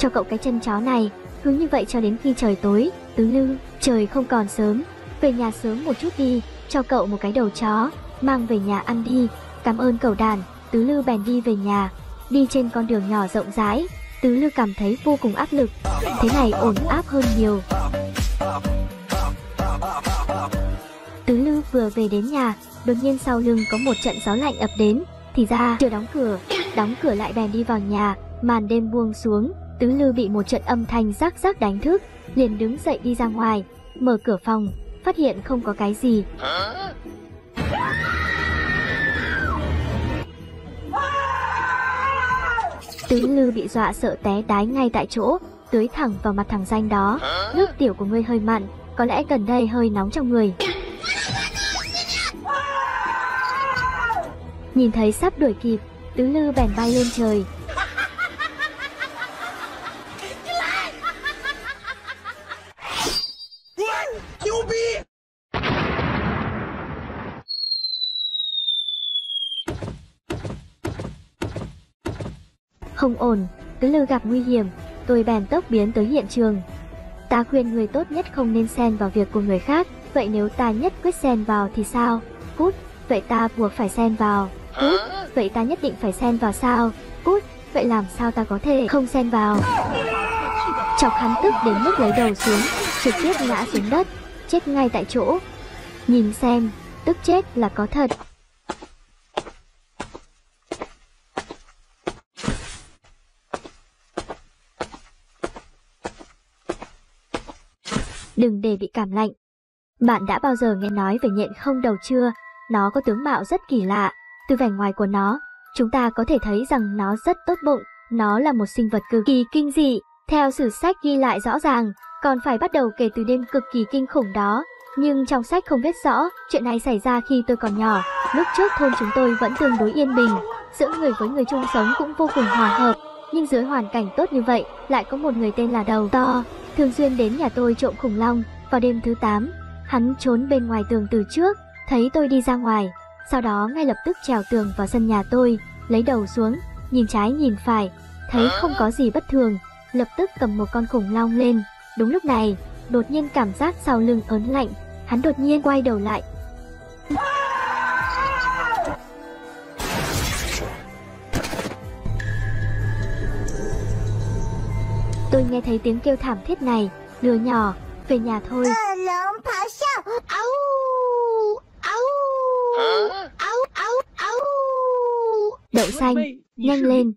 cho cậu cái chân chó này. Cứ như vậy cho đến khi trời tối. Tứ Lư, trời không còn sớm, về nhà sớm một chút đi, cho cậu một cái đầu chó, mang về nhà ăn đi. Cảm ơn cẩu đàn. Tứ Lư bèn đi về nhà. Đi trên con đường nhỏ rộng rãi, Tứ Lư cảm thấy vô cùng áp lực. Thế này ổn áp hơn nhiều. Tứ Lư vừa về đến nhà, đột nhiên sau lưng có một trận gió lạnh ập đến. Thì ra chưa đóng cửa lại bèn đi vào nhà. Màn đêm buông xuống, Tứ Lư bị một trận âm thanh rắc rắc đánh thức, liền đứng dậy đi ra ngoài, mở cửa phòng, phát hiện không có cái gì. Tứ Lư bị dọa sợ té đái ngay tại chỗ, tưới thẳng vào mặt thằng danh đó. Nước tiểu của ngươi hơi mặn, có lẽ gần đây hơi nóng trong người. Nhìn thấy sắp đuổi kịp, Tứ Lư bèn bay lên trời. Không ổn, Tứ Lư gặp nguy hiểm, tôi bèn tốc biến tới hiện trường. Ta khuyên người tốt nhất không nên xen vào việc của người khác, vậy nếu ta nhất quyết xen vào thì sao? Cút, vậy ta buộc phải xen vào. Cút, vậy ta nhất định phải xen vào sao? Cút, vậy làm sao ta có thể không xen vào? Chọc hắn tức đến mức lấy đầu xuống, trực tiếp ngã xuống đất, chết ngay tại chỗ. Nhìn xem, tức chết là có thật. Đừng để bị cảm lạnh. Bạn đã bao giờ nghe nói về nhện không đầu chưa? Nó có tướng mạo rất kỳ lạ. Từ vẻ ngoài của nó, chúng ta có thể thấy rằng nó rất tốt bụng. Nó là một sinh vật cực kỳ kinh dị. Theo sử sách ghi lại rõ ràng, còn phải bắt đầu kể từ đêm cực kỳ kinh khủng đó. Nhưng trong sách không viết rõ, chuyện này xảy ra khi tôi còn nhỏ. Lúc trước thôn chúng tôi vẫn tương đối yên bình, giữa người với người chung sống cũng vô cùng hòa hợp. Nhưng dưới hoàn cảnh tốt như vậy, lại có một người tên là Đầu To, thường xuyên đến nhà tôi trộm khủng long. Vào đêm thứ 8, hắn trốn bên ngoài tường từ trước, thấy tôi đi ra ngoài, sau đó ngay lập tức trèo tường vào sân nhà tôi, lấy đầu xuống, nhìn trái nhìn phải, thấy không có gì bất thường, lập tức cầm một con khủng long lên. Đúng lúc này, đột nhiên cảm giác sau lưng ớn lạnh, hắn đột nhiên quay đầu lại. Tôi nghe thấy tiếng kêu thảm thiết này, lừa nhỏ, về nhà thôi. Đậu xanh, nhanh lên.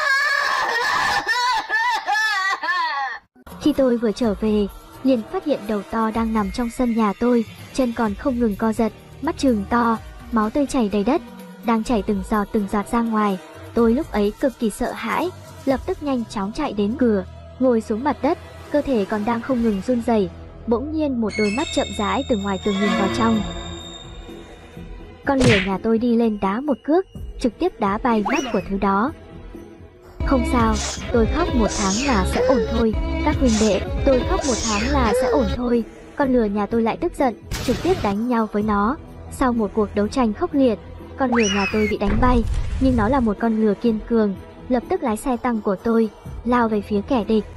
Khi tôi vừa trở về, liền phát hiện Đầu To đang nằm trong sân nhà tôi, chân còn không ngừng co giật, mắt trừng to, máu tươi chảy đầy đất, đang chảy từng giọt ra ngoài. Tôi lúc ấy cực kỳ sợ hãi, lập tức nhanh chóng chạy đến cửa, ngồi xuống mặt đất, cơ thể còn đang không ngừng run rẩy. Bỗng nhiên một đôi mắt chậm rãi từ ngoài tường nhìn vào trong. Con lừa nhà tôi đi lên đá một cước, trực tiếp đá bay mắt của thứ đó. Không sao, tôi khóc 1 tháng là sẽ ổn thôi. Các huynh đệ, tôi khóc 1 tháng là sẽ ổn thôi. Con lừa nhà tôi lại tức giận, trực tiếp đánh nhau với nó. Sau một cuộc đấu tranh khốc liệt, con lừa nhà tôi bị đánh bay, nhưng nó là một con lừa kiên cường, lập tức lái xe tăng của tôi, lao về phía kẻ địch.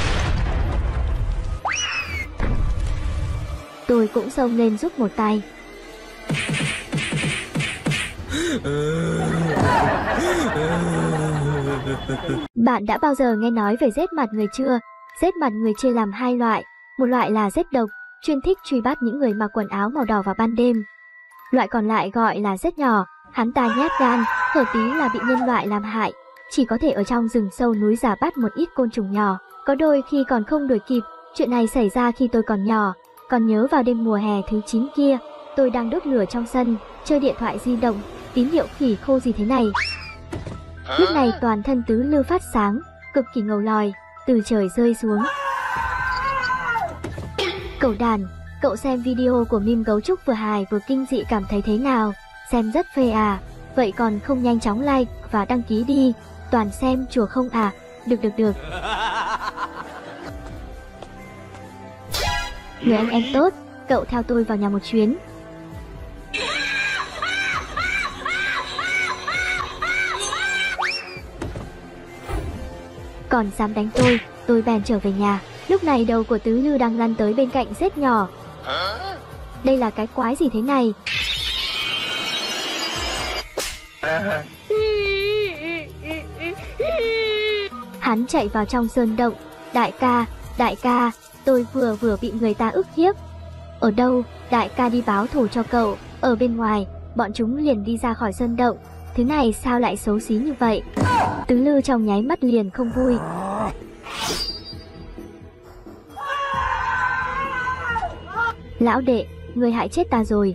Tôi cũng xông lên giúp một tay. Bạn đã bao giờ nghe nói về rết mặt người chưa? Rết mặt người chia làm 2 loại. Một loại là rết độc, chuyên thích truy bắt những người mặc quần áo màu đỏ vào ban đêm. Loại còn lại gọi là rết nhỏ, hắn ta nhát gan, hở tí là bị nhân loại làm hại, chỉ có thể ở trong rừng sâu núi già bắt một ít côn trùng nhỏ, có đôi khi còn không đuổi kịp. Chuyện này xảy ra khi tôi còn nhỏ. Còn nhớ vào đêm mùa hè thứ 9 kia, tôi đang đốt lửa trong sân, chơi điện thoại di động, tín hiệu khỉ khô gì thế này. Lúc này toàn thân Tứ Lư phát sáng, cực kỳ ngầu lòi, từ trời rơi xuống. Cẩu đàn, cậu xem video của meme gấu trúc vừa hài vừa kinh dị cảm thấy thế nào? Xem rất phê à? Vậy còn không nhanh chóng like và đăng ký đi. Toàn xem chùa không à? Được. Người anh em tốt, cậu theo tôi vào nhà một chuyến. còn dám đánh tôi bèn trở về nhà. Lúc này đầu của Tứ Lư đang lăn tới bên cạnh rết nhỏ. Đây là cái quái gì thế này? Hắn chạy vào trong sơn động. Đại ca, tôi vừa bị người ta ức hiếp. Ở đâu? Đại ca đi báo thù cho cậu. Ở bên ngoài, bọn chúng liền đi ra khỏi sơn động. Thứ này sao lại xấu xí như vậy? Tứ Lư trong nháy mắt liền không vui. Lão đệ, người hại chết ta rồi.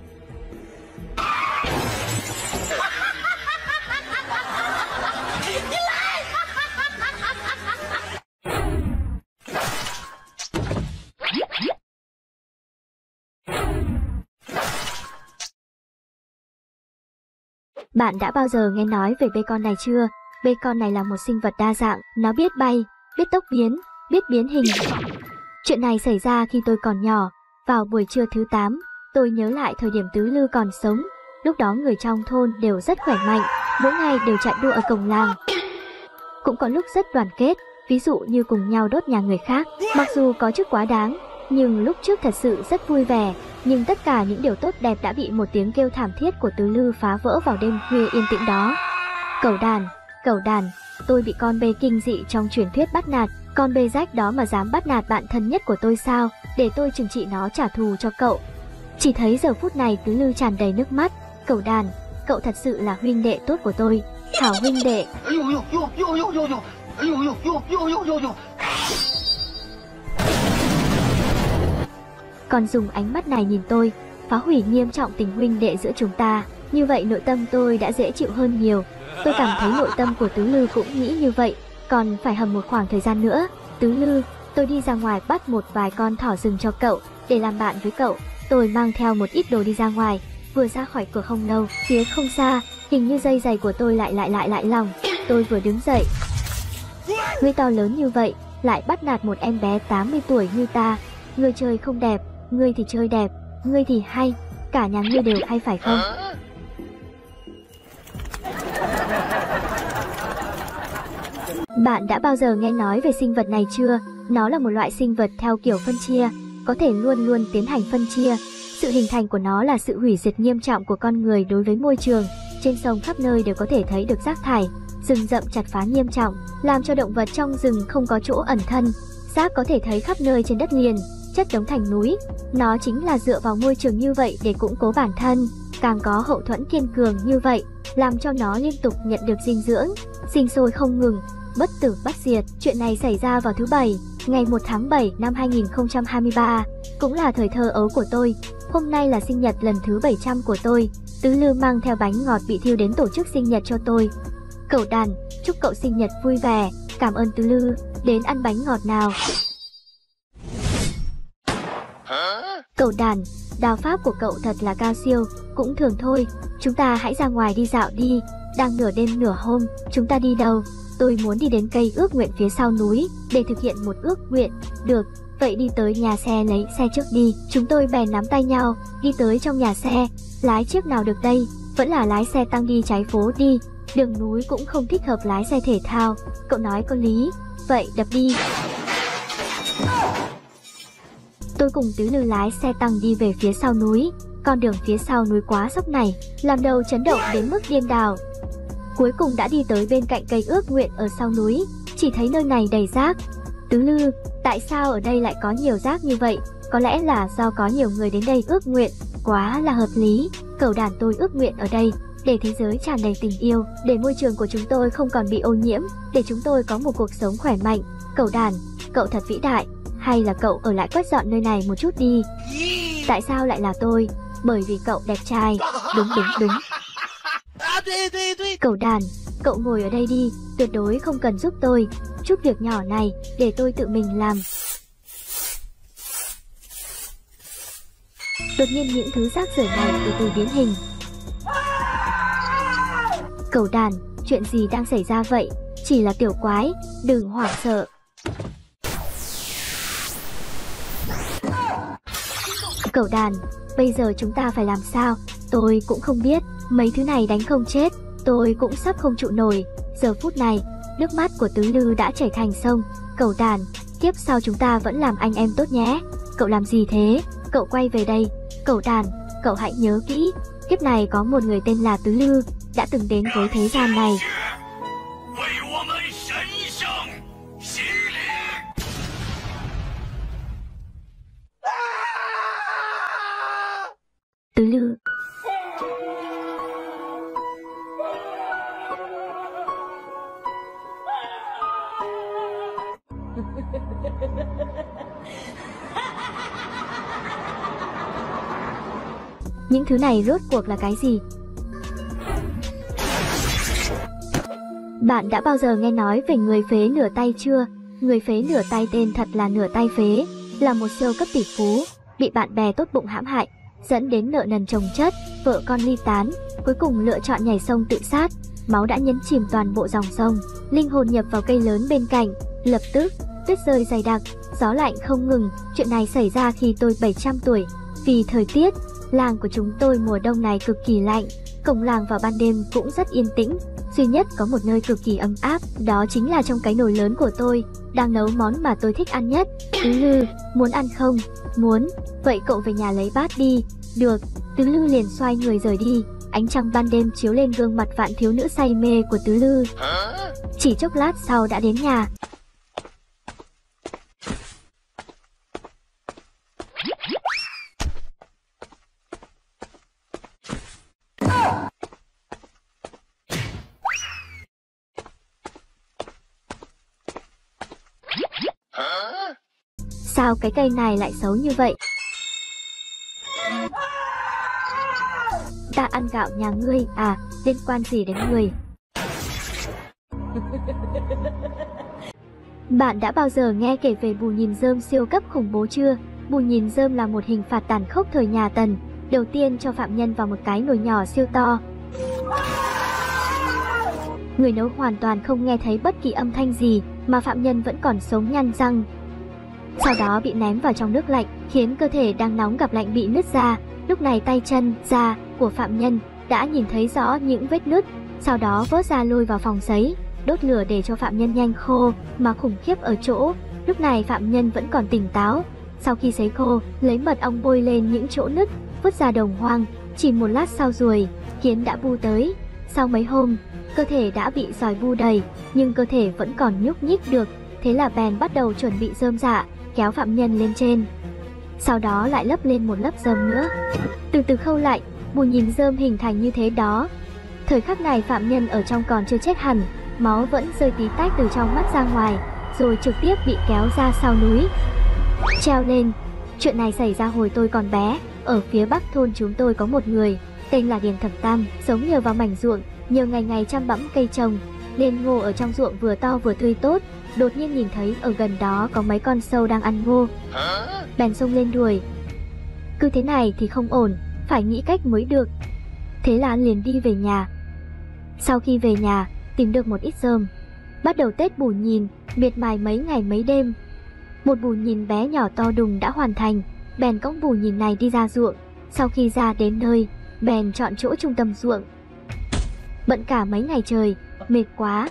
Bạn đã bao giờ nghe nói về bê con này chưa? Bê con này là một sinh vật đa dạng, nó biết bay, biết tốc biến, biết biến hình. Chuyện này xảy ra khi tôi còn nhỏ. Vào buổi trưa thứ 8, tôi nhớ lại thời điểm Tứ Lư còn sống. Lúc đó người trong thôn đều rất khỏe mạnh, mỗi ngày đều chạy đua ở cổng làng. Cũng có lúc rất đoàn kết, ví dụ như cùng nhau đốt nhà người khác. Mặc dù có chút quá đáng, nhưng lúc trước thật sự rất vui vẻ. Nhưng tất cả những điều tốt đẹp đã bị một tiếng kêu thảm thiết của Tứ Lư phá vỡ vào đêm khuya yên tĩnh đó. Cẩu đàn, tôi bị con bê kinh dị trong truyền thuyết bắt nạt. Con bê rách đó mà dám bắt nạt bạn thân nhất của tôi sao? Để tôi trừng trị nó trả thù cho cậu. Chỉ thấy giờ phút này Tứ Lư tràn đầy nước mắt. Cẩu đàn, cậu thật sự là huynh đệ tốt của tôi. Hảo huynh đệ. Còn dùng ánh mắt này nhìn tôi, phá hủy nghiêm trọng tình huynh đệ giữa chúng ta. Như vậy nội tâm tôi đã dễ chịu hơn nhiều. Tôi cảm thấy nội tâm của Tứ Lư cũng nghĩ như vậy. Còn phải hầm một khoảng thời gian nữa. Tứ Lư, tôi đi ra ngoài bắt một vài con thỏ rừng cho cậu, để làm bạn với cậu. Tôi mang theo một ít đồ đi ra ngoài. Vừa ra khỏi cửa không lâu, phía không xa, hình như dây giày của tôi lại lỏng. Tôi vừa đứng dậy. Ngươi to lớn như vậy, lại bắt nạt một em bé 80 tuổi như ta. Ngươi chơi không đẹp, ngươi thì chơi đẹp, ngươi thì hay. Cả nhà ngươi đều hay phải không? Bạn đã bao giờ nghe nói về sinh vật này chưa? Nó là một loại sinh vật theo kiểu phân chia, có thể luôn luôn tiến hành phân chia. Sự hình thành của nó là sự hủy diệt nghiêm trọng của con người đối với môi trường. Trên sông khắp nơi đều có thể thấy được rác thải, rừng rậm chặt phá nghiêm trọng, làm cho động vật trong rừng không có chỗ ẩn thân. Rác có thể thấy khắp nơi trên đất liền, chất đống thành núi. Nó chính là dựa vào môi trường như vậy để củng cố bản thân, càng có hậu thuẫn kiên cường như vậy, làm cho nó liên tục nhận được dinh dưỡng, sinh sôi không ngừng, bất tử bất diệt. Chuyện này xảy ra vào thứ Bảy, ngày 1 tháng 7 năm 2023, cũng là thời thơ ấu của tôi. Hôm nay là sinh nhật lần thứ 700 của tôi. Tứ Lư mang theo bánh ngọt bị thiêu đến tổ chức sinh nhật cho tôi. Cẩu đàn, chúc cậu sinh nhật vui vẻ. Cảm ơn Tứ Lư, đến ăn bánh ngọt nào. Cẩu đàn, đao pháp của cậu thật là cao siêu. Cũng thường thôi, chúng ta hãy ra ngoài đi dạo đi. Đang nửa đêm nửa hôm, chúng ta đi đâu? Tôi muốn đi đến cây ước nguyện phía sau núi, để thực hiện một ước nguyện. Được, vậy đi tới nhà xe lấy xe trước đi. Chúng tôi bèn nắm tay nhau, đi tới trong nhà xe. Lái chiếc nào được đây? Vẫn là lái xe tăng đi trái phố đi. Đường núi cũng không thích hợp lái xe thể thao. Cậu nói có lý. Vậy đập đi. Tôi cùng Tứ Lư lái xe tăng đi về phía sau núi. Con đường phía sau núi quá sóc này, làm đầu chấn động đến mức điên đảo. Cuối cùng đã đi tới bên cạnh cây ước nguyện ở sau núi, chỉ thấy nơi này đầy rác. Tứ Lư, tại sao ở đây lại có nhiều rác như vậy? Có lẽ là do có nhiều người đến đây ước nguyện, quá là hợp lý. Cẩu đàn, tôi ước nguyện ở đây, để thế giới tràn đầy tình yêu, để môi trường của chúng tôi không còn bị ô nhiễm, để chúng tôi có một cuộc sống khỏe mạnh. Cẩu đàn, cậu thật vĩ đại, hay là cậu ở lại quét dọn nơi này một chút đi? Tại sao lại là tôi? Bởi vì cậu đẹp trai. Đúng. Cẩu đàn, cậu ngồi ở đây đi, tuyệt đối không cần giúp tôi. Chút việc nhỏ này, để tôi tự mình làm. Đột nhiên những thứ rác rưởi này từ từ biến hình. Cẩu đàn, chuyện gì đang xảy ra vậy? Chỉ là tiểu quái, đừng hoảng sợ. Cẩu đàn, bây giờ chúng ta phải làm sao? Tôi cũng không biết, mấy thứ này đánh không chết, tôi cũng sắp không trụ nổi. Giờ phút này, nước mắt của Tứ Lư đã chảy thành sông. Cẩu đàn, kiếp sau chúng ta vẫn làm anh em tốt nhé. Cậu làm gì thế? Cậu quay về đây. Cẩu đàn, cậu hãy nhớ kỹ, kiếp này có một người tên là Tứ Lư đã từng đến với thế gian này. Tứ Lư. Những thứ này rốt cuộc là cái gì? Bạn đã bao giờ nghe nói về người phế nửa tay chưa? Người phế nửa tay tên thật là Nửa Tay Phế, là một siêu cấp tỷ phú, bị bạn bè tốt bụng hãm hại, dẫn đến nợ nần chồng chất, vợ con ly tán, cuối cùng lựa chọn nhảy sông tự sát. Máu đã nhấn chìm toàn bộ dòng sông, linh hồn nhập vào cây lớn bên cạnh. Lập tức, tuyết rơi dày đặc, gió lạnh không ngừng. Chuyện này xảy ra khi tôi 700 tuổi. Vì thời tiết, làng của chúng tôi mùa đông này cực kỳ lạnh, cổng làng vào ban đêm cũng rất yên tĩnh. Duy nhất có một nơi cực kỳ ấm áp, đó chính là trong cái nồi lớn của tôi, đang nấu món mà tôi thích ăn nhất. Tứ Lư, muốn ăn không? Muốn. Vậy cậu về nhà lấy bát đi. Được. Tứ Lư liền xoay người rời đi. Ánh trăng ban đêm chiếu lên gương mặt vạn thiếu nữ say mê của Tứ Lư. Chỉ chốc lát sau đã đến nhà. Sao cái cây này lại xấu như vậy? Ta ăn gạo nhà ngươi à, liên quan gì đến người? Bạn đã bao giờ nghe kể về bù nhìn rơm siêu cấp khủng bố chưa? Bù nhìn rơm là một hình phạt tàn khốc thời nhà Tần, đầu tiên cho phạm nhân vào một cái nồi nhỏ siêu to. Người nấu hoàn toàn không nghe thấy bất kỳ âm thanh gì, mà phạm nhân vẫn còn sống nhăn răng. Sau đó bị ném vào trong nước lạnh, khiến cơ thể đang nóng gặp lạnh bị nứt ra. Lúc này tay chân, da của phạm nhân đã nhìn thấy rõ những vết nứt. Sau đó vớt ra lôi vào phòng sấy, đốt lửa để cho phạm nhân nhanh khô. Mà khủng khiếp ở chỗ, lúc này phạm nhân vẫn còn tỉnh táo. Sau khi sấy khô, lấy mật ong bôi lên những chỗ nứt, vứt ra đồng hoang. Chỉ một lát sau ruồi kiến đã bu tới. Sau mấy hôm, cơ thể đã bị giòi bu đầy, nhưng cơ thể vẫn còn nhúc nhích được. Thế là bèn bắt đầu chuẩn bị rơm rạ, kéo phạm nhân lên trên. Sau đó lại lấp lên một lớp rơm nữa. Từ từ khâu lại, bù nhìn rơm hình thành như thế đó. Thời khắc này phạm nhân ở trong còn chưa chết hẳn, máu vẫn rơi tí tách từ trong mắt ra ngoài, rồi trực tiếp bị kéo ra sau núi, treo lên. Chuyện này xảy ra hồi tôi còn bé. Ở phía bắc thôn chúng tôi có một người tên là Điền Thập Tam, sống nhờ vào mảnh ruộng, nhiều ngày ngày chăm bẵm cây trồng. Lên ngô ở trong ruộng vừa to vừa tươi tốt, đột nhiên nhìn thấy ở gần đó có mấy con sâu đang ăn ngô, bèn xông lên đuổi. Cứ thế này thì không ổn, phải nghĩ cách mới được. Thế là liền đi về nhà. Sau khi về nhà, tìm được một ít rơm, bắt đầu tết bù nhìn, miệt mài mấy ngày mấy đêm. Một bù nhìn bé nhỏ to đùng đã hoàn thành, bèn cõng bù nhìn này đi ra ruộng. Sau khi ra đến nơi, bèn chọn chỗ trung tâm ruộng. Bận cả mấy ngày trời, mệt quá.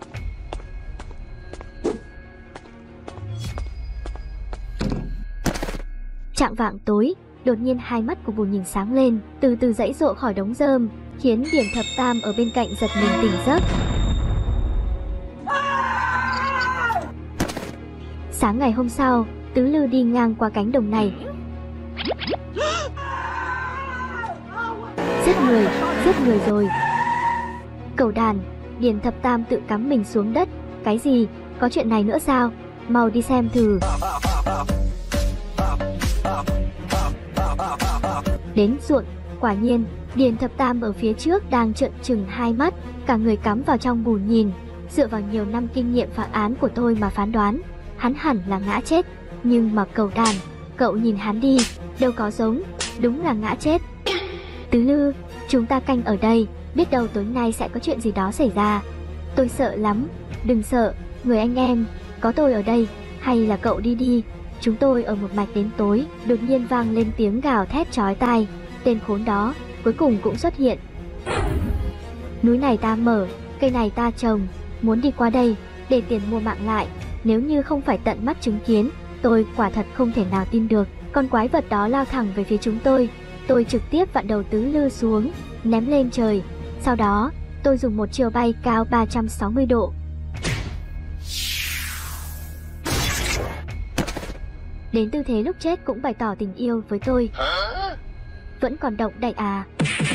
Chạng vạng tối, đột nhiên hai mắt của bù nhìn sáng lên, từ từ giãy giụa khỏi đống rơm, khiến Điền Thập Tam ở bên cạnh giật mình tỉnh giấc. Sáng ngày hôm sau, Tứ Lư đi ngang qua cánh đồng này. Giết người rồi. Cẩu đàn, Điền Thập Tam tự cắm mình xuống đất. Cái gì? Có chuyện này nữa sao? Mau đi xem thử. Đến ruộng, quả nhiên, Điền Thập Tam ở phía trước đang trợn trừng hai mắt, cả người cắm vào trong bù nhìn. Dựa vào nhiều năm kinh nghiệm phá án của tôi mà phán đoán, hắn hẳn là ngã chết. Nhưng mà cẩu đàn, cậu nhìn hắn đi, đâu có giống, đúng là ngã chết. Tứ Lư, chúng ta canh ở đây, biết đâu tối nay sẽ có chuyện gì đó xảy ra. Tôi sợ lắm. Đừng sợ, người anh em, có tôi ở đây, hay là cậu đi đi. Chúng tôi ở một mạch đến tối. Đột nhiên vang lên tiếng gào thét chói tai. Tên khốn đó cuối cùng cũng xuất hiện. Núi này ta mở, cây này ta trồng, muốn đi qua đây, để tiền mua mạng lại. Nếu như không phải tận mắt chứng kiến, tôi quả thật không thể nào tin được. Con quái vật đó lao thẳng về phía chúng tôi. Tôi trực tiếp vặn đầu tứ lư xuống, ném lên trời. Sau đó, tôi dùng một chiều bay cao 360 độ. Đến tư thế lúc chết cũng bày tỏ tình yêu với tôi. Vẫn còn động đậy à?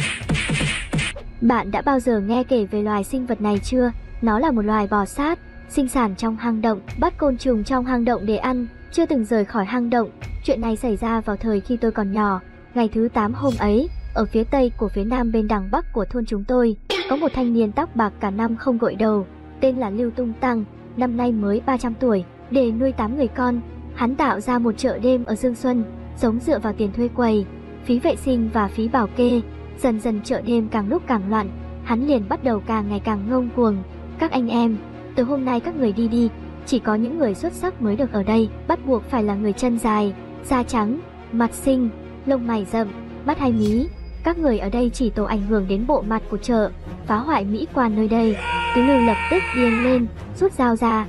Bạn đã bao giờ nghe kể về loài sinh vật này chưa? Nó là một loài bò sát, sinh sản trong hang động, bắt côn trùng trong hang động để ăn, chưa từng rời khỏi hang động. Chuyện này xảy ra vào thời khi tôi còn nhỏ. Ngày thứ 8 hôm ấy, ở phía tây của phía nam bên đằng bắc của thôn chúng tôi, có một thanh niên tóc bạc cả năm không gội đầu, tên là Lưu Tung Tăng, năm nay mới 300 tuổi, để nuôi 8 người con. Hắn tạo ra một chợ đêm ở Dương Xuân, sống dựa vào tiền thuê quầy, phí vệ sinh và phí bảo kê. Dần dần chợ đêm càng lúc càng loạn, hắn liền bắt đầu càng ngày càng ngông cuồng. Các anh em, từ hôm nay các người đi đi, chỉ có những người xuất sắc mới được ở đây, bắt buộc phải là người chân dài, da trắng, mặt xinh, lông mày rậm, mắt hai mí. Các người ở đây chỉ tổ ảnh hưởng đến bộ mặt của chợ, phá hoại mỹ quan nơi đây. Tứ Lư lập tức điên lên, rút dao ra.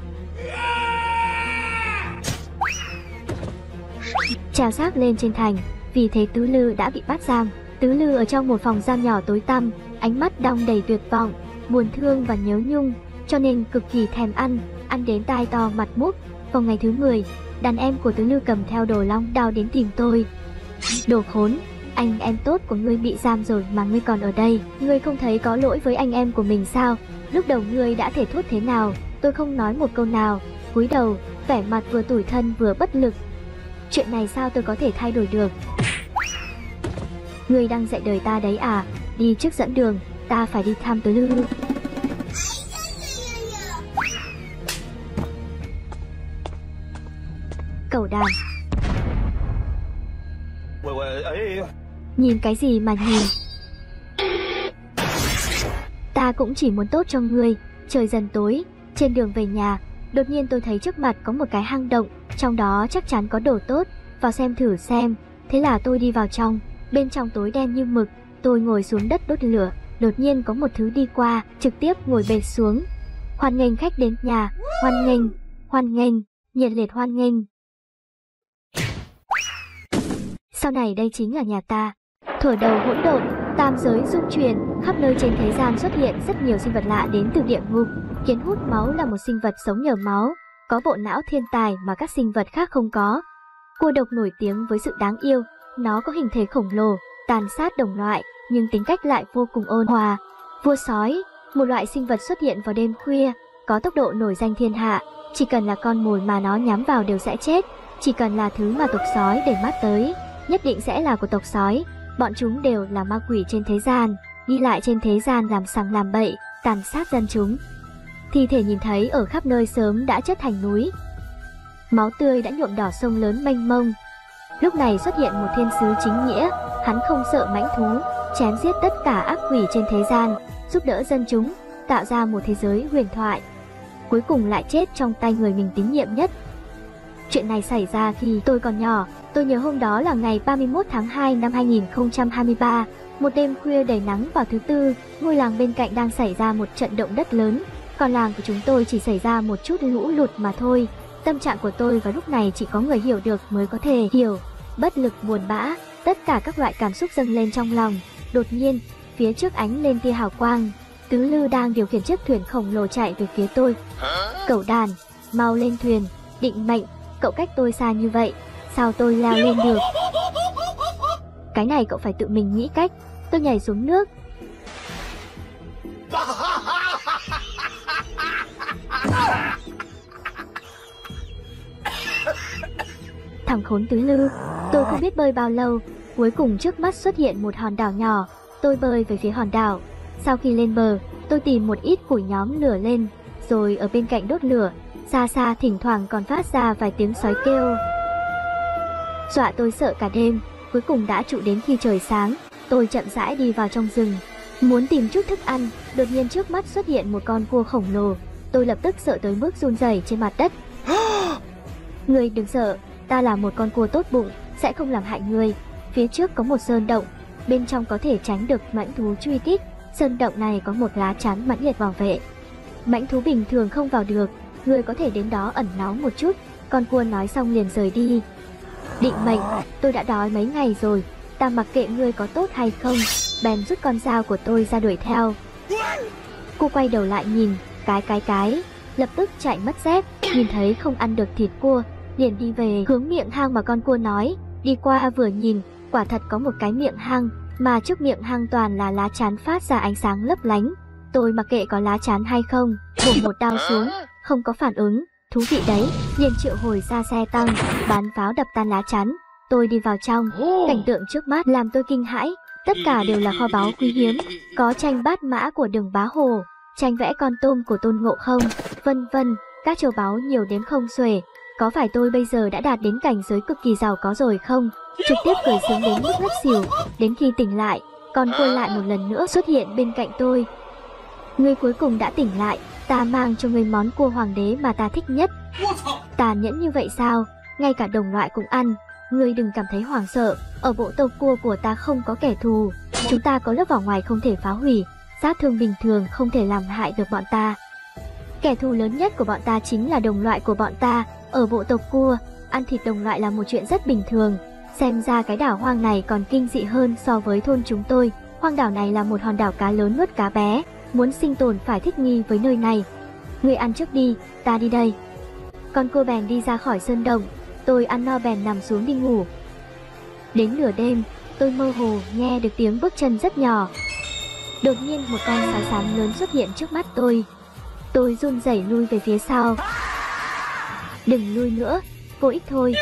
Treo xác lên trên thành, vì thế Tứ Lư đã bị bắt giam. Tứ Lư ở trong một phòng giam nhỏ tối tăm, ánh mắt đong đầy tuyệt vọng, buồn thương và nhớ nhung, cho nên cực kỳ thèm ăn đến tai to mặt múc. Vào ngày thứ 10, đàn em của Tứ Lư cầm theo đồ long đao đến tìm tôi. Đồ khốn, anh em tốt của ngươi bị giam rồi mà ngươi còn ở đây, ngươi không thấy có lỗi với anh em của mình sao? Lúc đầu ngươi đã thể thốt thế nào? Tôi không nói một câu nào, cúi đầu, vẻ mặt vừa tủi thân vừa bất lực. Chuyện này sao tôi có thể thay đổi được? Ngươi đang dạy đời ta đấy à? Đi trước dẫn đường, ta phải đi thăm Tứ Lư. Cẩu đàn. Nhìn cái gì mà nhìn? Ta cũng chỉ muốn tốt cho ngươi. Trời dần tối, trên đường về nhà, đột nhiên tôi thấy trước mặt có một cái hang động, trong đó chắc chắn có đồ tốt, vào xem thử xem. Thế là tôi đi vào trong, bên trong tối đen như mực, tôi ngồi xuống đất đốt lửa, đột nhiên có một thứ đi qua, trực tiếp ngồi bệt xuống. Hoan nghênh khách đến nhà, hoan nghênh, nhiệt liệt hoan nghênh. Sau này đây chính là nhà ta. Thuở đầu hỗn độn, tam giới dung chuyển, khắp nơi trên thế gian xuất hiện rất nhiều sinh vật lạ đến từ địa ngục. Kiến hút máu là một sinh vật sống nhờ máu, có bộ não thiên tài mà các sinh vật khác không có. Cua độc nổi tiếng với sự đáng yêu, nó có hình thể khổng lồ, tàn sát đồng loại, nhưng tính cách lại vô cùng ôn hòa. Vua sói, một loại sinh vật xuất hiện vào đêm khuya, có tốc độ nổi danh thiên hạ, chỉ cần là con mồi mà nó nhắm vào đều sẽ chết, chỉ cần là thứ mà tộc sói để mắt tới, nhất định sẽ là của tộc sói. Bọn chúng đều là ma quỷ trên thế gian, đi lại trên thế gian làm sằng làm bậy, tàn sát dân chúng. Thi thể nhìn thấy ở khắp nơi sớm đã chất thành núi. Máu tươi đã nhuộm đỏ sông lớn mênh mông. Lúc này xuất hiện một thiên sứ chính nghĩa, hắn không sợ mãnh thú, chém giết tất cả ác quỷ trên thế gian, giúp đỡ dân chúng, tạo ra một thế giới huyền thoại. Cuối cùng lại chết trong tay người mình tín nhiệm nhất. Chuyện này xảy ra khi tôi còn nhỏ. Tôi nhớ hôm đó là ngày 31 tháng 2 năm 2023, một đêm khuya đầy nắng vào thứ Tư, ngôi làng bên cạnh đang xảy ra một trận động đất lớn, còn làng của chúng tôi chỉ xảy ra một chút lũ lụt mà thôi. Tâm trạng của tôi vào lúc này chỉ có người hiểu được mới có thể hiểu, bất lực, buồn bã, tất cả các loại cảm xúc dâng lên trong lòng. Đột nhiên, phía trước ánh lên tia hào quang, Tứ Lư đang điều khiển chiếc thuyền khổng lồ chạy về phía tôi. Cẩu đàn, mau lên thuyền, định mệnh, cậu cách tôi xa như vậy, sao tôi leo lên được? Cái này cậu phải tự mình nghĩ cách. Tôi nhảy xuống nước. Thằng khốn Tứ Lư, tôi không biết bơi bao lâu, cuối cùng trước mắt xuất hiện một hòn đảo nhỏ. Tôi bơi về phía hòn đảo. Sau khi lên bờ, tôi tìm một ít củi nhóm lửa lên, rồi ở bên cạnh đốt lửa. Xa xa thỉnh thoảng còn phát ra vài tiếng sói kêu. Dọa tôi sợ cả đêm. Cuối cùng đã trụ đến khi trời sáng. Tôi chậm rãi đi vào trong rừng, muốn tìm chút thức ăn. Đột nhiên trước mắt xuất hiện một con cua khổng lồ. Tôi lập tức sợ tới mức run rẩy trên mặt đất. Người đừng sợ, ta là một con cua tốt bụng, sẽ không làm hại người. Phía trước có một sơn động, bên trong có thể tránh được mãnh thú truy kích. Sơn động này có một lá chắn mãnh liệt bảo vệ. Mãnh thú bình thường không vào được, ngươi có thể đến đó ẩn náu một chút. Con cua nói xong liền rời đi. Định mệnh, tôi đã đói mấy ngày rồi, ta mặc kệ ngươi có tốt hay không, bèn rút con dao của tôi ra đuổi theo. Cô quay đầu lại nhìn, cái, lập tức chạy mất dép, nhìn thấy không ăn được thịt cua, liền đi về hướng miệng hang mà con cua nói. Đi qua vừa nhìn, quả thật có một cái miệng hang, mà trước miệng hang toàn là lá chắn phát ra ánh sáng lấp lánh. Tôi mặc kệ có lá chắn hay không, bổ một đao xuống, không có phản ứng, thú vị đấy, liền triệu hồi ra xe tăng, bắn pháo đập tan lá chắn. Tôi đi vào trong, cảnh tượng trước mắt làm tôi kinh hãi, tất cả đều là kho báu quý hiếm, có tranh bát mã của Đường Bá Hồ, tranh vẽ con tôm của Tôn Ngộ Không, vân vân, các châu báu nhiều đếm không xuể. Có phải tôi bây giờ đã đạt đến cảnh giới cực kỳ giàu có rồi không? Trực tiếp cười sướng đến mức ngất xỉu, đến khi tỉnh lại, con cua lại một lần nữa xuất hiện bên cạnh tôi. Ngươi cuối cùng đã tỉnh lại, ta mang cho ngươi món cua hoàng đế mà ta thích nhất. Tàn nhẫn như vậy sao? Ngay cả đồng loại cũng ăn. Ngươi đừng cảm thấy hoảng sợ, ở bộ tộc cua của ta không có kẻ thù. Chúng ta có lớp vỏ ngoài không thể phá hủy, sát thương bình thường không thể làm hại được bọn ta. Kẻ thù lớn nhất của bọn ta chính là đồng loại của bọn ta. Ở bộ tộc cua, ăn thịt đồng loại là một chuyện rất bình thường. Xem ra cái đảo hoang này còn kinh dị hơn so với thôn chúng tôi. Hoang đảo này là một hòn đảo cá lớn nuốt cá bé, muốn sinh tồn phải thích nghi với nơi này. Ngươi ăn trước đi, ta đi đây. Con cua bèn đi ra khỏi sơn động, tôi ăn no bèn nằm xuống đi ngủ. Đến nửa đêm, tôi mơ hồ nghe được tiếng bước chân rất nhỏ. Đột nhiên một con sói xám lớn xuất hiện trước mắt tôi. Tôi run rẩy lui về phía sau. Đừng lui nữa, vô ích thôi.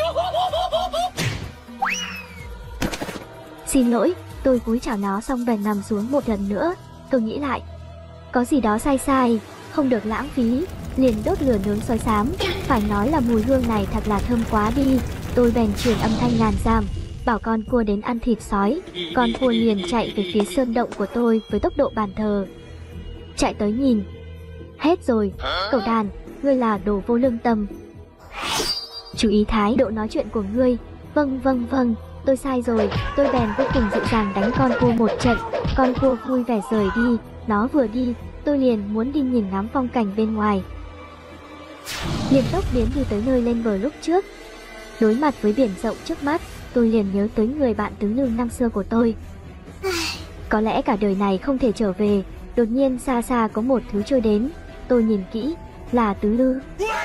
Xin lỗi, tôi cúi chào nó xong bèn nằm xuống một lần nữa. Tôi nghĩ lại, có gì đó sai, không được lãng phí, liền đốt lửa nướng sói xám. Phải nói là mùi hương này thật là thơm quá đi. Tôi bèn truyền âm thanh ngàn dặm, bảo con cua đến ăn thịt sói. Con cua liền chạy về phía sơn động của tôi với tốc độ bàn thờ. Chạy tới nhìn, hết rồi, cẩu đàn, ngươi là đồ vô lương tâm. Chú ý thái độ nói chuyện của ngươi. Vâng, tôi sai rồi. Tôi bèn vô cùng dịu dàng đánh con cua một trận. Con cua vui vẻ rời đi. Nó vừa đi, tôi liền muốn đi nhìn ngắm phong cảnh bên ngoài. Liền tốc biến đi tới nơi lên bờ lúc trước. Đối mặt với biển rộng trước mắt, tôi liền nhớ tới người bạn tứ lương năm xưa của tôi. Có lẽ cả đời này không thể trở về. Đột nhiên xa xa có một thứ trôi đến. Tôi nhìn kỹ, là tứ lư.